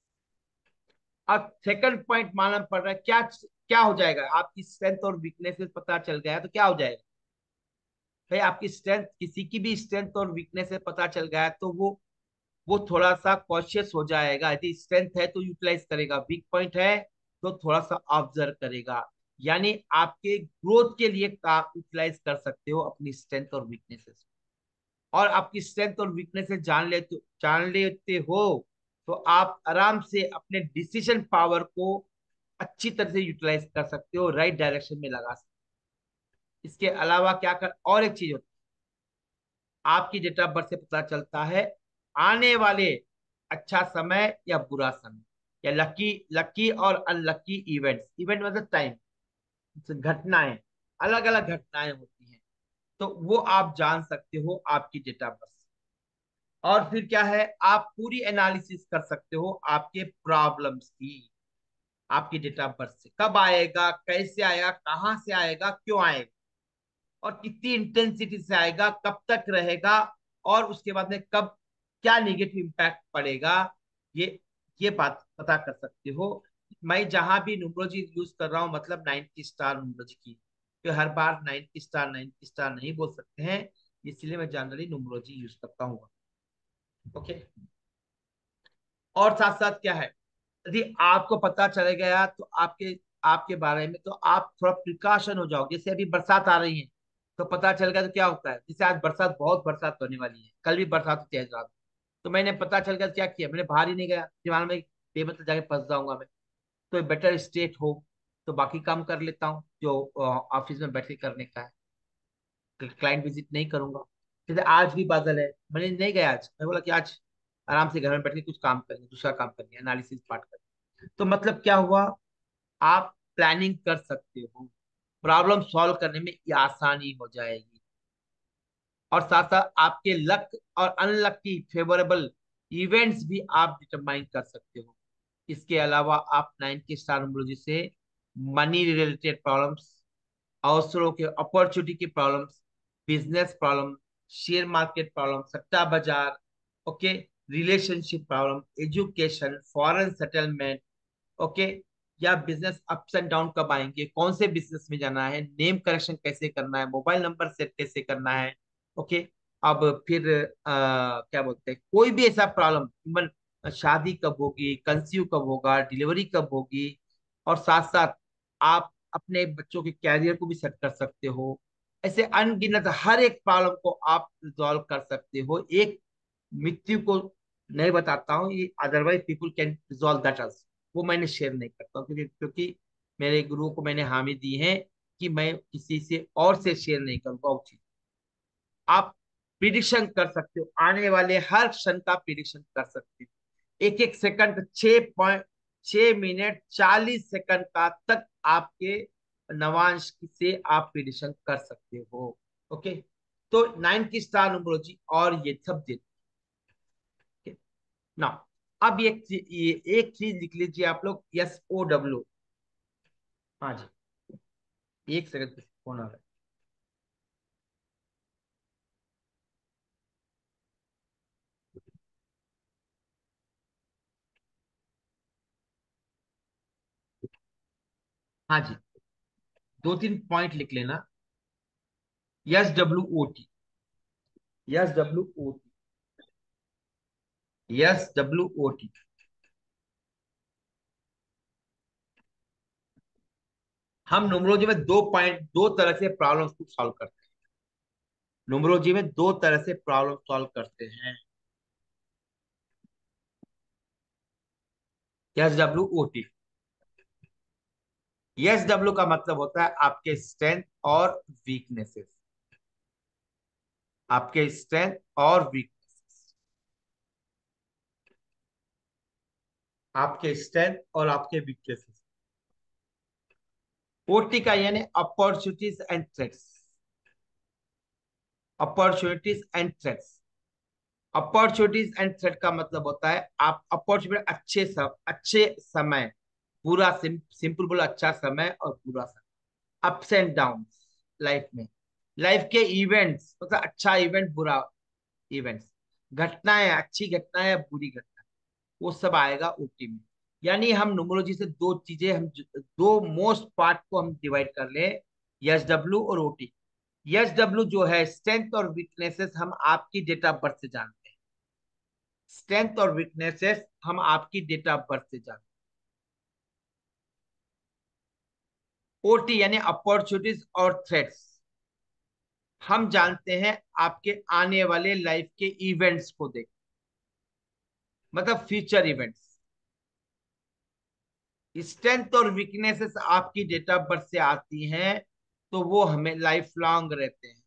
S2: अब सेकंड पॉइंट मालूम पड़ रहा है, क्या क्या हो जाएगा? आपकी स्ट्रेंथ और वीकनेसेस पता चल गया है तो क्या हो जाएगा भाई? आपकी स्ट्रेंथ, किसी की भी स्ट्रेंथ और वीकनेस पता चल गया है तो वो वो थोड़ा सा कॉशियस हो जाएगा। यदि स्ट्रेंथ है तो यूटिलाइज करेगा, वीक पॉइंट है तो थोड़ा सा ऑब्जर्व करेगा। यानी आपके ग्रोथ के लिए का यूटिलाइज कर सकते हो अपनी स्ट्रेंथ और वीकनेसेस। और आपकी स्ट्रेंथ और वीकनेसेस जान लेते जान लेते हो तो आप आराम से अपने डिसीजन पावर को अच्छी तरह से यूटिलाइज कर सकते हो, राइट डायरेक्शन में लगा सकते हो। इसके अलावा क्या कर, और एक चीज होती है, आपकी डेट ऑफ बर्थ से पता चलता है आने वाले अच्छा समय या बुरा समय, या लकी लकी और अनलकी इवेंट्स। इवेंट मतलब टाइम, घटनाएं, अलग अलग घटनाएं होती हैं, तो वो आप जान सकते हो आपकी डेट ऑफ बर्थ से। और फिर क्या है, आप पूरी एनालिसिस कर सकते हो आपके प्रॉब्लम्स की, आपकी डेट ऑफ बर्थ से कब आएगा, कैसे आएगा, कहां से आएगा, क्यों आएगा, और कितनी इंटेंसिटी से आएगा, कब तक रहेगा, और उसके बाद में कब क्या नेगेटिव इम्पैक्ट पड़ेगा, ये ये बात पता कर सकते हो। मैं जहां भी न्यूमरोलॉजी यूज कर रहा हूँ, मतलब नाइन्टी स्टार न्यूमरोलॉजी की, तो हर बार नाइन्टी स्टार नाइन्टी स्टार नहीं बोल सकते हैं, इसलिए मैं जनरली न्यूमरोलॉजी यूज करता हूँ। ओके, और साथ साथ क्या है, यदि आपको पता चले गया तो आपके आपके बारे में तो आप थोड़ा प्रिकॉशन हो जाओगे। जैसे अभी बरसात आ रही है तो पता चल गया तो क्या होता है, जैसे आज बरसात, बहुत बरसात होने वाली है, कल भी बरसात होती है रात, तो मैंने पता चल गया तो क्या किया, मैंने बाहर ही नहीं गया, दिमाग में बेमतलब जाके फंस जाऊंगा मैं। तो बेटर स्टेट हो तो बाकी काम कर लेता हूँ जो ऑफिस में बैठ के करने का है, क्लाइंट विजिट नहीं करूंगा। जैसे आज भी बादल है, मैंने नहीं गया आज, मैं बोला कि आज आराम से घर में बैठ के कुछ काम करेंगे, दूसरा काम करेंगे, एनालिसिस पार्ट करेंगे। तो मतलब क्या हुआ, आप प्लानिंग कर सकते हो, प्रॉब्लम सॉल्व करने में ये आसानी हो जाएगी। और साथ साथ आपके लक और अनलकी फेवरेबल इवेंट्स भी आप डिटरमाइन कर सकते हो। इसके अलावा आप नाइन की स्टार न्यूमरोलॉजी से मनी रिलेटेड प्रॉब्लम्स, अवसरों के अपॉर्चुनिटी की problems, business problem, share market problem, सट्टा बाजार, okay, relationship problem, education, foreign settlement, okay, या बिजनेस अप्स एंड डाउन कब आएंगे, कौन से बिजनेस में जाना है, नेम करेक्शन कैसे करना है, मोबाइल नंबर सेट कैसे करना है, ओके। अब फिर आ, क्या बोलते हैं, कोई भी ऐसा प्रॉब्लम, इवन शादी कब होगी, कंसीव कब होगा, डिलीवरी कब होगी, और साथ साथ आप अपने बच्चों के कैरियर को भी सेट कर सकते हो। ऐसे अनगिनत हर एक प्रॉब्लम को आप रिजॉल्व कर सकते हो। एक मृत्यु को नहीं बताता हूँ, ये otherwise people can resolve that also, वो मैंने शेयर नहीं करता हूँ, क्योंकि क्योंकि मेरे गुरुओं को मैंने हामी दी है कि मैं किसी से और से शेयर नहीं करूंगा वो चीज। आप प्रिडिक्शन कर सकते हो, आने वाले हर क्षण का प्रिडिक्शन कर सकते हो। एक एक सेकंड, छह पॉइंट छह मिनट चालीस सेकंड का तक आपके नवांश से आप प्रिडिक्शन कर सकते हो। ओके, तो नाइन की स्टार न्यूमरोलॉजी और ये सब देते ना। अब ये ये एक चीज लिख लीजिए आप लोग, एस ओ डब्ल्यू। हाँ जी, एक सेकंड फोन आ रहा है। हाँ जी, दो तीन पॉइंट लिख लेना। S W O T, S W O T, S W O T. हम न्यूमरोलॉजी में दो पॉइंट दो तरह से प्रॉब्लम्स को सॉल्व करते हैं। न्यूमरोलॉजी में दो तरह से प्रॉब्लम सॉल्व करते हैं। S W O T, S W का मतलब होता है आपके स्ट्रेंथ और वीकनेसेस, आपके स्ट्रेंथ और वीकनेसेस, आपके स्ट्रेंथ और आपके वीकनेसेस। ओटी का यानी opportunities and threats, opportunities and threats. Opportunities and threat का मतलब होता है आप अपॉर्चुनिटी, अच्छे सब अच्छे समय, पूरा सिं, सिंपल बोला, अच्छा समय और बुरा समय, अप्स एंड डाउन लाइफ में, लाइफ के इवेंट्स, मतलब अच्छा इवेंट बुरा इवेंट्स, घटनाएं, अच्छी घटनाएं बुरी घटनाएं, वो सब आएगा ओटी में। यानी हम न्यूमरोलॉजी से दो चीजें, हम दो मोस्ट पार्ट को हम डिवाइड कर ले, एस डब्ल्यू और ओटी। एस डब्ल्यू जो है स्ट्रेंथ और वीकनेसेस, हम आपकी डेट ऑफ बर्थ से जानते हैं। स्ट्रेंथ और वीकनेसेस हम आपकी डेट ऑफ बर्थ से जानते हैं। ओटी यानी अपॉर्चुनिटीज और थ्रेट्स, हम जानते हैं आपके आने वाले लाइफ के इवेंट्स को देख, मतलब फ्यूचर इवेंट्स। स्ट्रेंथ और वीकनेसेस आपकी डेट ऑफ बर्थ से आती हैं, तो वो हमें लाइफ लॉन्ग रहते हैं।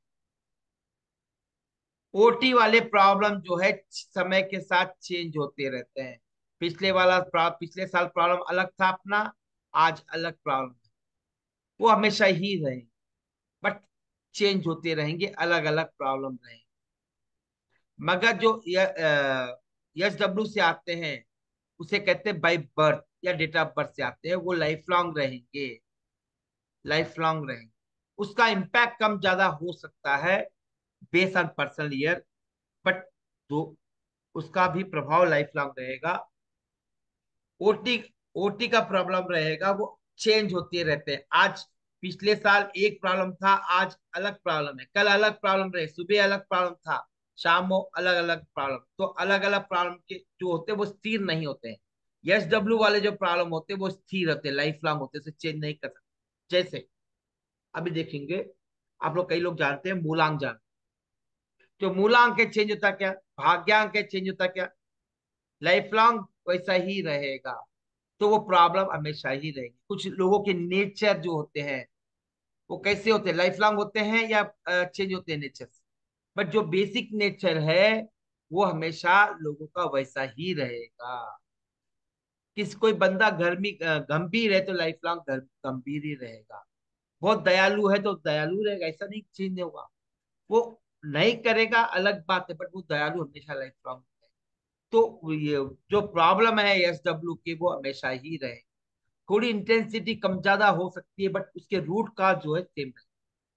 S2: ओटी वाले प्रॉब्लम जो है समय के साथ चेंज होते रहते हैं। पिछले वाला पिछले साल प्रॉब्लम अलग था अपना, आज अलग प्रॉब्लम है, वो हमेशा ही रहेंगे, बट चेंज होते रहेंगे, अलग अलग प्रॉब्लम रहेंगे। मगर जो एस डब्ल्यू से आते हैं, उसे कहते हैं बाई बर्थ या डेट ऑफ बर्थ से आते हैं, वो लाइफ लॉन्ग रहेंगे, लाइफ लॉन्ग रहेंगे। उसका इम्पैक्ट कम ज्यादा हो सकता है based on personal year, but though उसका भी प्रभाव लाइफ लॉन्ग रहेगा। ओटी ओटी का प्रॉब्लम रहेगा, वो चेंज होते रहते हैं। आज पिछले साल एक प्रॉब्लम था, आज अलग प्रॉब्लम है, कल अलग प्रॉब्लम रहे, सुबह अलग प्रॉब्लम था, शाम को अलग अलग प्रॉब्लम। तो अलग अलग प्रॉब्लम के जो होते हैं वो स्थिर नहीं होते हैं। एस डब्ल्यू वाले जो प्रॉब्लम होते हैं वो स्थिर होते हैं, लाइफ लॉन्ग होते हैं, उसे चेंज नहीं कर सकते। जैसे अभी देखेंगे, आप लोग, कई लोग जानते हैं मूलांक, जान जो मूलांक है चेंज होता क्या, भाग्यांक है चेंज होता क्या, लाइफ लॉन्ग वैसा ही रहेगा। तो वो प्रॉब्लम हमेशा ही रहेगी। कुछ लोगों के नेचर जो होते हैं वो कैसे होते हैं, लाइफ लॉन्ग होते हैं या चेंज होते हैं नेचर से, बट जो बेसिक नेचर है वो हमेशा लोगों का वैसा ही रहेगा। किसी कोई बंदा गर्मी अ, गंभीर है तो लाइफ लॉन्ग गंभीर ही रहेगा। बहुत दयालु है तो दयालु रहेगा, ऐसा नहीं चेंज नहीं होगा। वो नहीं करेगा अलग बात है, बट वो दयालु हमेशा लाइफ लॉन्ग है। तो ये जो प्रॉब्लम है एस डब्ल्यू की, वो हमेशा ही रहे। थोड़ी इंटेंसिटी कम ज्यादा हो सकती है, बट उसके रूट का जो है सेम है।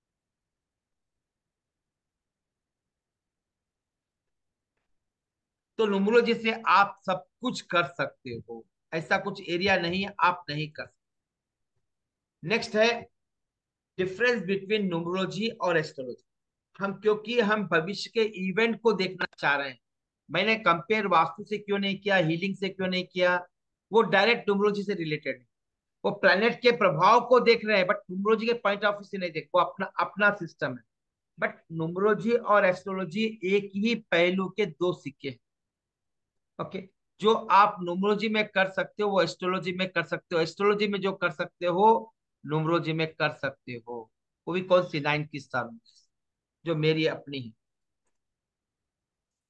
S2: तो न्यूमरोलॉजी से आप सब कुछ कर सकते हो, ऐसा कुछ एरिया नहीं है आप नहीं कर सकते। नेक्स्ट है डिफरेंस बिटवीन न्यूमरोलॉजी और एस्ट्रोलॉजी। हम क्योंकि हम भविष्य के इवेंट को देखना चाह रहे हैं, मैंने कंपेयर वास्तु से क्यों नहीं किया, हीलिंग से क्यों नहीं किया, वो डायरेक्ट न्यूमरोलॉजी से रिलेटेड है। वो प्लैनेट के प्रभाव को देख रहे हैं, बट न्यूमरोलॉजी के पॉइंट ऑफ व्यू से नहीं देख, वो अपना अपना सिस्टम है। बट न्यूमरोलॉजी और एस्ट्रोलॉजी एक ही पहलू के दो सिक्के हैं। ओके, जो आप न्यूमरोलॉजी में कर सकते हो वो एस्ट्रोलॉजी में कर सकते हो, एस्ट्रोलॉजी में जो कर सकते हो न्यूमरोलॉजी में कर सकते हो। वो भी कौन सी, नाइन की स्टार, जो मेरी अपनी है।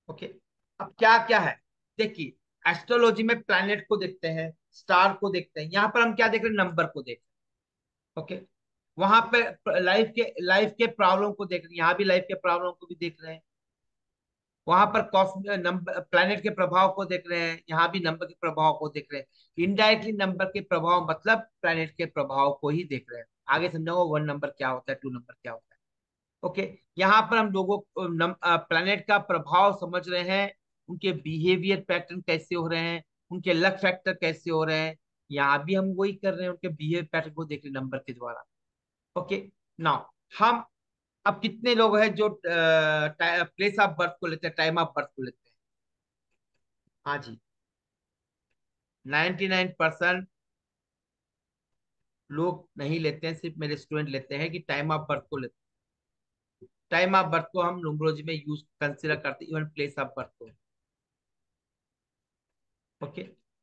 S2: ओके, अब क्या क्या है देखिए, एस्ट्रोलॉजी में प्लैनेट को देखते हैं, स्टार को देखते हैं, यहाँ पर हम क्या देख रहे हैं, नंबर को देख रहे हैं। ओके, वहां पे लाइफ के लाइफ के प्रॉब्लम को देख रहे हैं, यहाँ भी लाइफ के प्रॉब्लम को भी देख रहे हैं। वहां पर कॉस्मिक नंबर प्लैनेट के प्रभाव को देख रहे हैं, यहाँ भी नंबर के प्रभाव को देख रहे हैं। इनडायरेक्टली नंबर के प्रभाव मतलब प्लैनेट के प्रभाव को ही देख रहे हैं। आगे समझाओ वन नंबर क्या होता है, टू नंबर क्या होता है। ओके, यहाँ पर हम लोगों प्लैनेट का प्रभाव समझ रहे हैं, उनके बिहेवियर पैटर्न कैसे हो रहे हैं, उनके लक फैक्टर कैसे हो रहे हैं। यहाँ भी हम वही कर रहे हैं, उनके बिहेवियर पैटर्न को देख रहे हैं नंबर के द्वारा। ओके, नाउ हम अब कितने लोग हैं जो प्लेस ऑफ बर्थ को लेते हैं, टाइम ऑफ बर्थ को लेते हैं? हाँ जी, नाइन्टी नाइन परसेंट लोग नहीं लेते हैं, सिर्फ मेरे स्टूडेंट लेते हैं कि टाइम ऑफ बर्थ को लेते हैं। टाइम ऑफ बर्थ को हम न्यूमरोलॉजी में यूज कंसिडर करते हैं, इवन प्लेस ऑफ बर्थ को। ओके,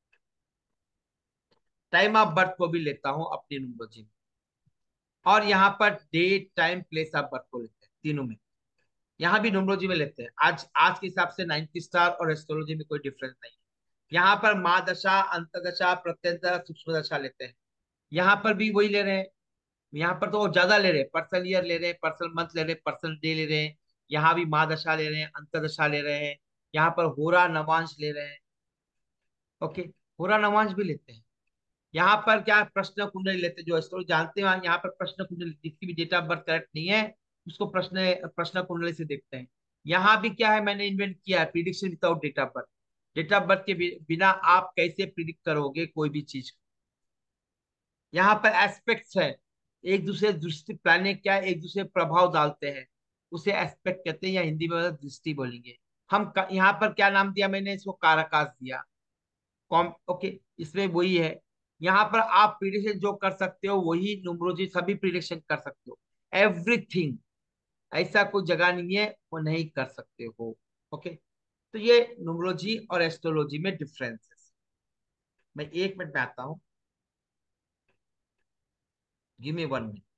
S2: टाइम ऑफ बर्थ को भी लेता हूं अपनी न्यूमरोलॉजी में, और यहाँ पर date time place of birth को लेते हैं, तीनों में। यहाँ भी न्यूमरोलॉजी में लेते हैं। आज आज के हिसाब से नाइन्टी स्टार और एस्ट्रोलॉजी में कोई डिफरेंस नहीं है। यहाँ पर महादशा, अंतदशा, प्रत्यंतर, सूक्ष्म दशा लेते हैं। यहाँ पर भी वही ले रहे हैं। यहाँ पर तो ज्यादा ले रहे हैं, पर्सनल ईयर ले रहे हैं, पर्सनल मंथ ले रहे हैं, पर्सनल डे ले रहे हैं। यहाँ भी महादशा ले रहे हैं, अंतदशा ले रहे हैं। यहाँ पर होरा नवांश ले रहे हैं। ओके, होरा नवांश भी लेते हैं। यहाँ पर क्या प्रश्न कुंडली लेते हैं, जो एस्ट्रोलॉजी जानते हैं यहाँ पर प्रश्न कुंडली, जिसकी भी डेट ऑफ बर्थ करेक्ट नहीं है उसको प्रश्न प्रश्न कुंडली से देखते हैं। यहाँ भी क्या है, मैंने इन्वेंट किया है prediction without date of birth. Date of birth के बि- बिना आप कैसे प्रिडिक्ट करोगे कोई भी चीज? यहाँ पर एस्पेक्ट्स है, एक दूसरे दृष्टि, प्लानिंग क्या है, एक दूसरे प्रभाव डालते हैं, उसे एस्पेक्ट कहते हैं, या हिंदी में दृष्टि बोलेंगे हम। क- यहाँ पर क्या नाम दिया मैंने इसको, कारकास दिया। कॉम ओके, इसमें वही है। यहाँ पर आप प्रिडिक्शन जो कर सकते हो वही न्यूमरोलॉजी सभी प्रिडिक्शन कर सकते हो, एवरीथिंग। ऐसा कोई जगह नहीं है वो नहीं कर सकते हो। ओके, तो ये न्यूमरोलॉजी और एस्ट्रोलॉजी में डिफरेंसेस। मैं एक मिनट में आता हूँ, गिव मी वन मिनट।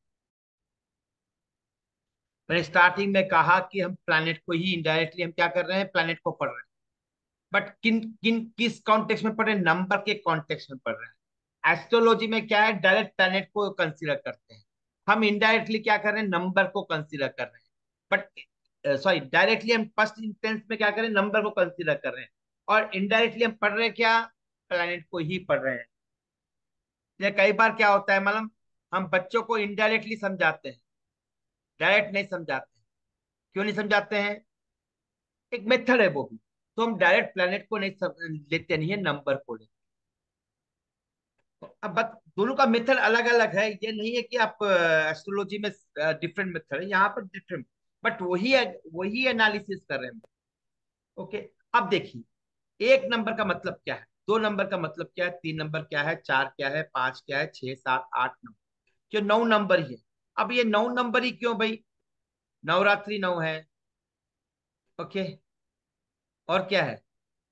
S2: मैंने स्टार्टिंग में कहा कि हम प्लैनेट को ही इनडायरेक्टली हम क्या कर रहे हैं, प्लैनेट को पढ़ रहे हैं। बट किन किन किस कॉन्टेक्स्ट में पढ़ रहे हैं, नंबर के कॉन्टेक्स्ट में पढ़ रहे हैं। एस्ट्रोलॉजी में क्या है, डायरेक्ट प्लैनेट को कंसीडर करते हैं। हम इनडायरेक्टली क्या कर रहे हैं, नंबर को कंसीडर कर रहे हैं। बट सॉरी, डायरेक्टली हम फर्स्ट इंस्टेंस में क्या कर रहे हैं, नंबर को कंसीडर कर रहे हैं। और इनडायरेक्टली हम पढ़ रहे हैं क्या, प्लैनेट को ही पढ़ रहे हैं। ये कई बार क्या होता है, मतलब हम बच्चों को इनडायरेक्टली समझाते हैं, डायरेक्ट नहीं समझाते हैं। क्यों नहीं समझाते हैं? एक मेथड है वो भी। तो हम डायरेक्ट प्लैनेट को नहीं सम, लेते नहीं है, नंबर को लेते हैं। अब बस दोनों का मेथड अलग अलग है, ये नहीं है कि आप एस्ट्रोलॉजी में डिफरेंट मेथड है, यहाँ पर डिफरेंट, बट वही वही एनालिसिस कर रहे हैं। ओके, अब देखिए, एक नंबर का मतलब क्या है, दो नंबर का मतलब क्या है, तीन नंबर क्या है, चार क्या है, पांच क्या है, छह सात आठ नौ, जो नौ नंबर ही है। अब ये नौ नंबर ही क्यों भाई? नवरात्रि नौ है। ओके, और क्या है,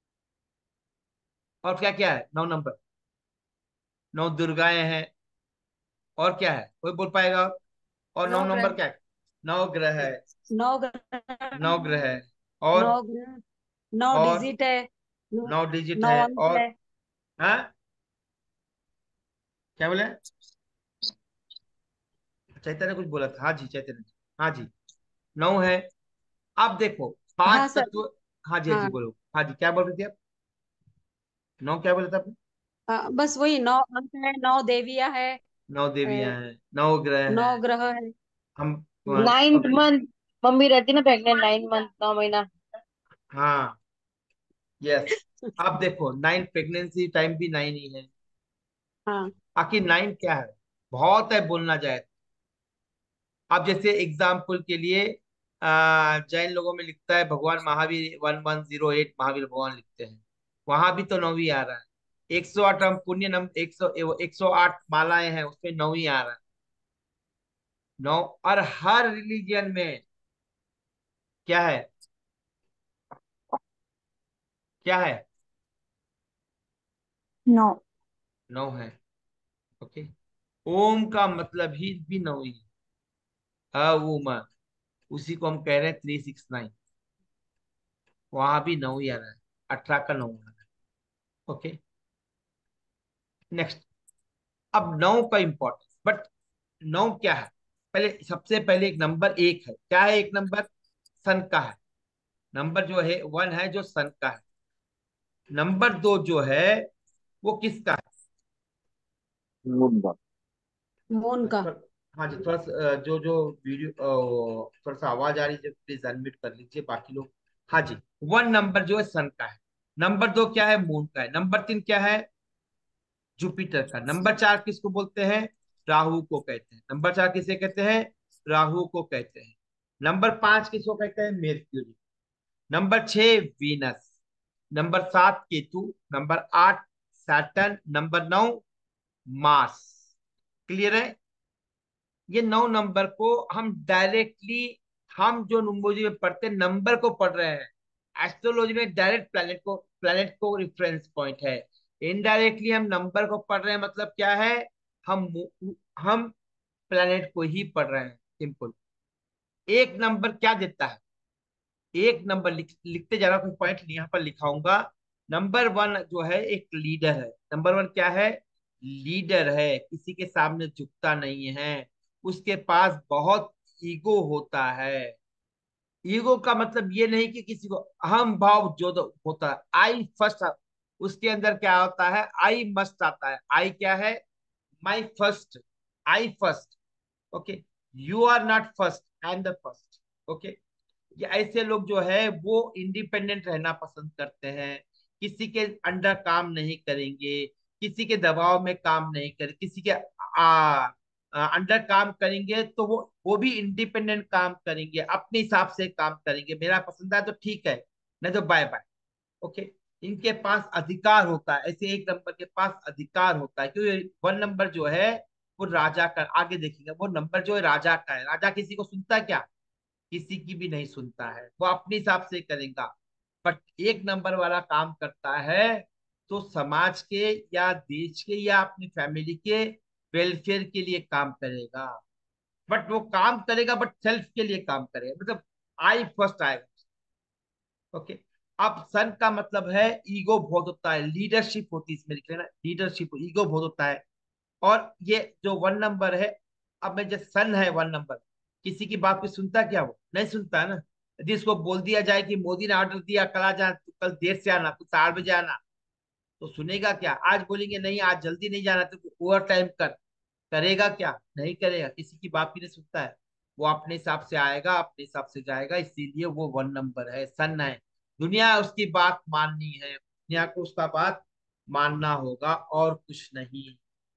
S2: और क्या क्या है नौ नंबर? नौ दुर्गाएं हैं। और क्या है, कोई बोल पाएगा? और नौ
S5: नौ
S2: नंबर
S5: ग्रह।
S2: क्या है? नौ ग्रह है।
S5: नौ ग्रह।
S2: नौ ग्रह है। और
S5: नौ ग्रह। नौ
S2: और
S5: डिजिट है। नौ।
S2: नौ डिजिट
S5: नौ
S2: है।
S5: अंक
S2: और
S5: है।
S2: हाँ, क्या बोले? चैतन्य ने कुछ बोला था, हाँ जी चैतन्य जी, हाँ जी, नौ है। अब देखो,
S5: हाँ
S2: पांच
S5: सर।
S2: तत्व। हाँ जी, हाँ जी,
S5: हाँ।
S2: बोलो, हाँ जी, क्या बोल रहे थे आप? नौ क्या बोले थे आपने?
S5: हाँ, बस वही नौ अंक है, नौ देवियां है।
S2: नौ देवियां
S5: अ,
S2: हैं, नौ ग्रह
S5: नौ
S2: हैं।
S5: ग्रह है।
S2: हम
S7: नाइन्थ
S2: ओके,
S7: मंथ मम्मी रहती ना प्रेग्नेंट, नाइन मंथ नौ महीना।
S2: हाँ, यस। अब देखो, नाइन प्रेगनेंसी टाइम भी नाइन ही है।
S5: हाँ।
S2: आखिर नाइन क्या है, बहुत है बोलना जाए। अब जैसे एग्जाम्पल के लिए आ, जैन लोगों में लिखता है भगवान Mahavir one one zero eight Mahavir भगवान लिखते हैं, वहां भी तो नौवीं आ रहा है। एक सौ आठ हम पुण्य नम एक सौ एक सौ आठ मालाएं हैं, उसमें नौवीं आ रहा है। नौ। और हर रिलीजियन में क्या है, क्या है?
S7: नौ।
S2: नौ है। ओके, ओम का मतलब ही भी नौ ही है। अ, उसी को हम कह रहे हैं थ्री सिक्स नाइन। वहां भी नौ ही आ रहा है, अठारह का नौ आ रहा है। Okay, next. अब नौ का इंपॉर्टेंस, बट नौ क्या है? पहले सबसे पहले एक नंबर एक है, क्या है? एक नंबर सन का है। नंबर जो है वन है जो सन का है। नंबर दो जो है वो किसका है?
S6: मुंडा।
S4: मून का।
S2: थोड़ा- हाँ जी, थोड़ा सा अ, जो जो वीडियो अ, थोड़ा सा आवाज आ रही है, प्लीज अनम्यूट कर लीजिए बाकी लोग। हाँ जी, वन नंबर जो है सन का है। नंबर दो क्या है? मून का है। नंबर तीन क्या है? जुपिटर का। नंबर चार किसको बोलते हैं? राहु को कहते हैं। नंबर चार किसे कहते हैं? राहु को कहते हैं। नंबर पांच किसको कहते हैं? मेर्क्यूरी। नंबर छह वीनस। नंबर सात केतु। नंबर आठ सैटर्न। नंबर नौ मार्स। क्लियर है? ये नौ नंबर को हम डायरेक्टली, हम जो नुमोलॉजी में पढ़ते हैं नंबर को पढ़ रहे हैं। एस्ट्रोलॉजी में डायरेक्ट प्लैनेट को, प्लैनेट को रेफरेंस पॉइंट है। इनडायरेक्टली हम नंबर को पढ़ रहे हैं, मतलब क्या है? हम हम प्लैनेट को ही पढ़ रहे हैं, सिंपल। एक नंबर क्या देता है? एक नंबर लिख, लिखते जा रहा हूं, कोई पॉइंट यहाँ पर लिखाऊंगा। नंबर वन जो है एक लीडर है। नंबर वन क्या है? लीडर है, किसी के सामने झुकता नहीं है। उसके पास बहुत ईगो होता है। ईगो का मतलब ये नहीं कि किसी को अहम भाव जो तो होता है, आई फर्स्ट। उसके अंदर क्या होता है? आई मस्ट आता है। आई क्या है? My first. I first. Okay, you are not first, I am the first. Okay, ये ऐसे लोग जो है वो इंडिपेंडेंट रहना पसंद करते हैं। किसी के अंडर काम नहीं करेंगे, किसी के दबाव में काम नहीं करेंगे, किसी के आ, आ, अंडर काम करेंगे तो वो वो भी इंडिपेंडेंट काम करेंगे, अपने हिसाब से काम करेंगे। मेरा पसंद है तो ठीक है, नहीं तो बाय बाय। ओके, इनके पास अधिकार होता है। ऐसे एक नंबर के पास अधिकार होता है, क्योंकि वन नंबर जो है वो राजा का, आगे देखेंगे, वो नंबर जो है राजा का है। राजा किसी को सुनता क्या? किसी की भी नहीं सुनता है, वो अपने हिसाब से करेगा। बट एक नंबर वाला काम करता है तो समाज के या देश के या अपनी फैमिली के वेलफेयर के लिए काम करेगा। बट वो काम करेगा, बट सेल्फ के लिए काम करेगा, मतलब आई फर्स्ट आएगा। ओके, अब सन का मतलब है ईगो बहुत होता है, लीडरशिप होती है इसमें, लिख लेना लीडरशिप, ईगो बहुत होता है। और ये जो वन नंबर है, अब में जो सन है वन नंबर, किसी की बात पे सुनता क्या? वो नहीं सुनता है ना। यदि इसको बोल दिया जाए कि मोदी ने ऑर्डर दिया कल आ जाना, तो कल देर से आना, तो आठ बजे आना, तो सुनेगा क्या? आज बोलेंगे नहीं आज जल्दी नहीं जाना, तो ओवर टाइम कर, करेगा क्या? नहीं करेगा, किसी की बात भी नहीं सुनता है। वो अपने हिसाब से आएगा, अपने हिसाब से जाएगा, इसीलिए वो वन नंबर है, सन है। दुनिया उसकी बात माननी है, दुनिया को उसका बात मानना होगा और कुछ नहीं।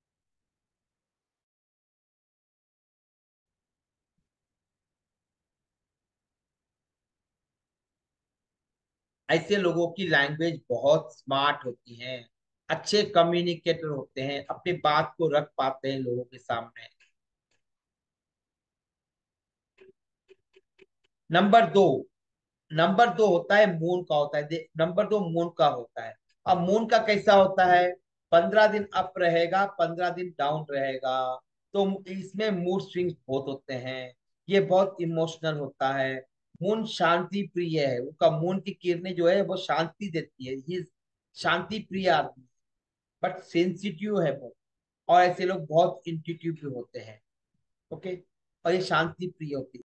S2: ऐसे लोगों की लैंग्वेज बहुत स्मार्ट होती है, अच्छे कम्युनिकेटर होते हैं, अपनी बात को रख पाते हैं लोगों के सामने। नंबर दो, नंबर दो होता है मून का, होता है दे- नंबर दो मून का होता है। अब मून का कैसा होता है? पंद्रह दिन अप रहेगा, पंद्रह दिन डाउन रहेगा। तो इसमें मूड स्विंग्स बहुत होते हैं, ये बहुत इमोशनल होता है। मून शांति प्रिय है, उनका मून की किरणें जो है वो शांति देती है। ये शांति प्रिय आदमी, बट सेंसिटिव है बहुत। और ऐसे लोग बहुत इंट्यूटिव भी होते हैं। ओके, और ये शांति प्रिय होती है।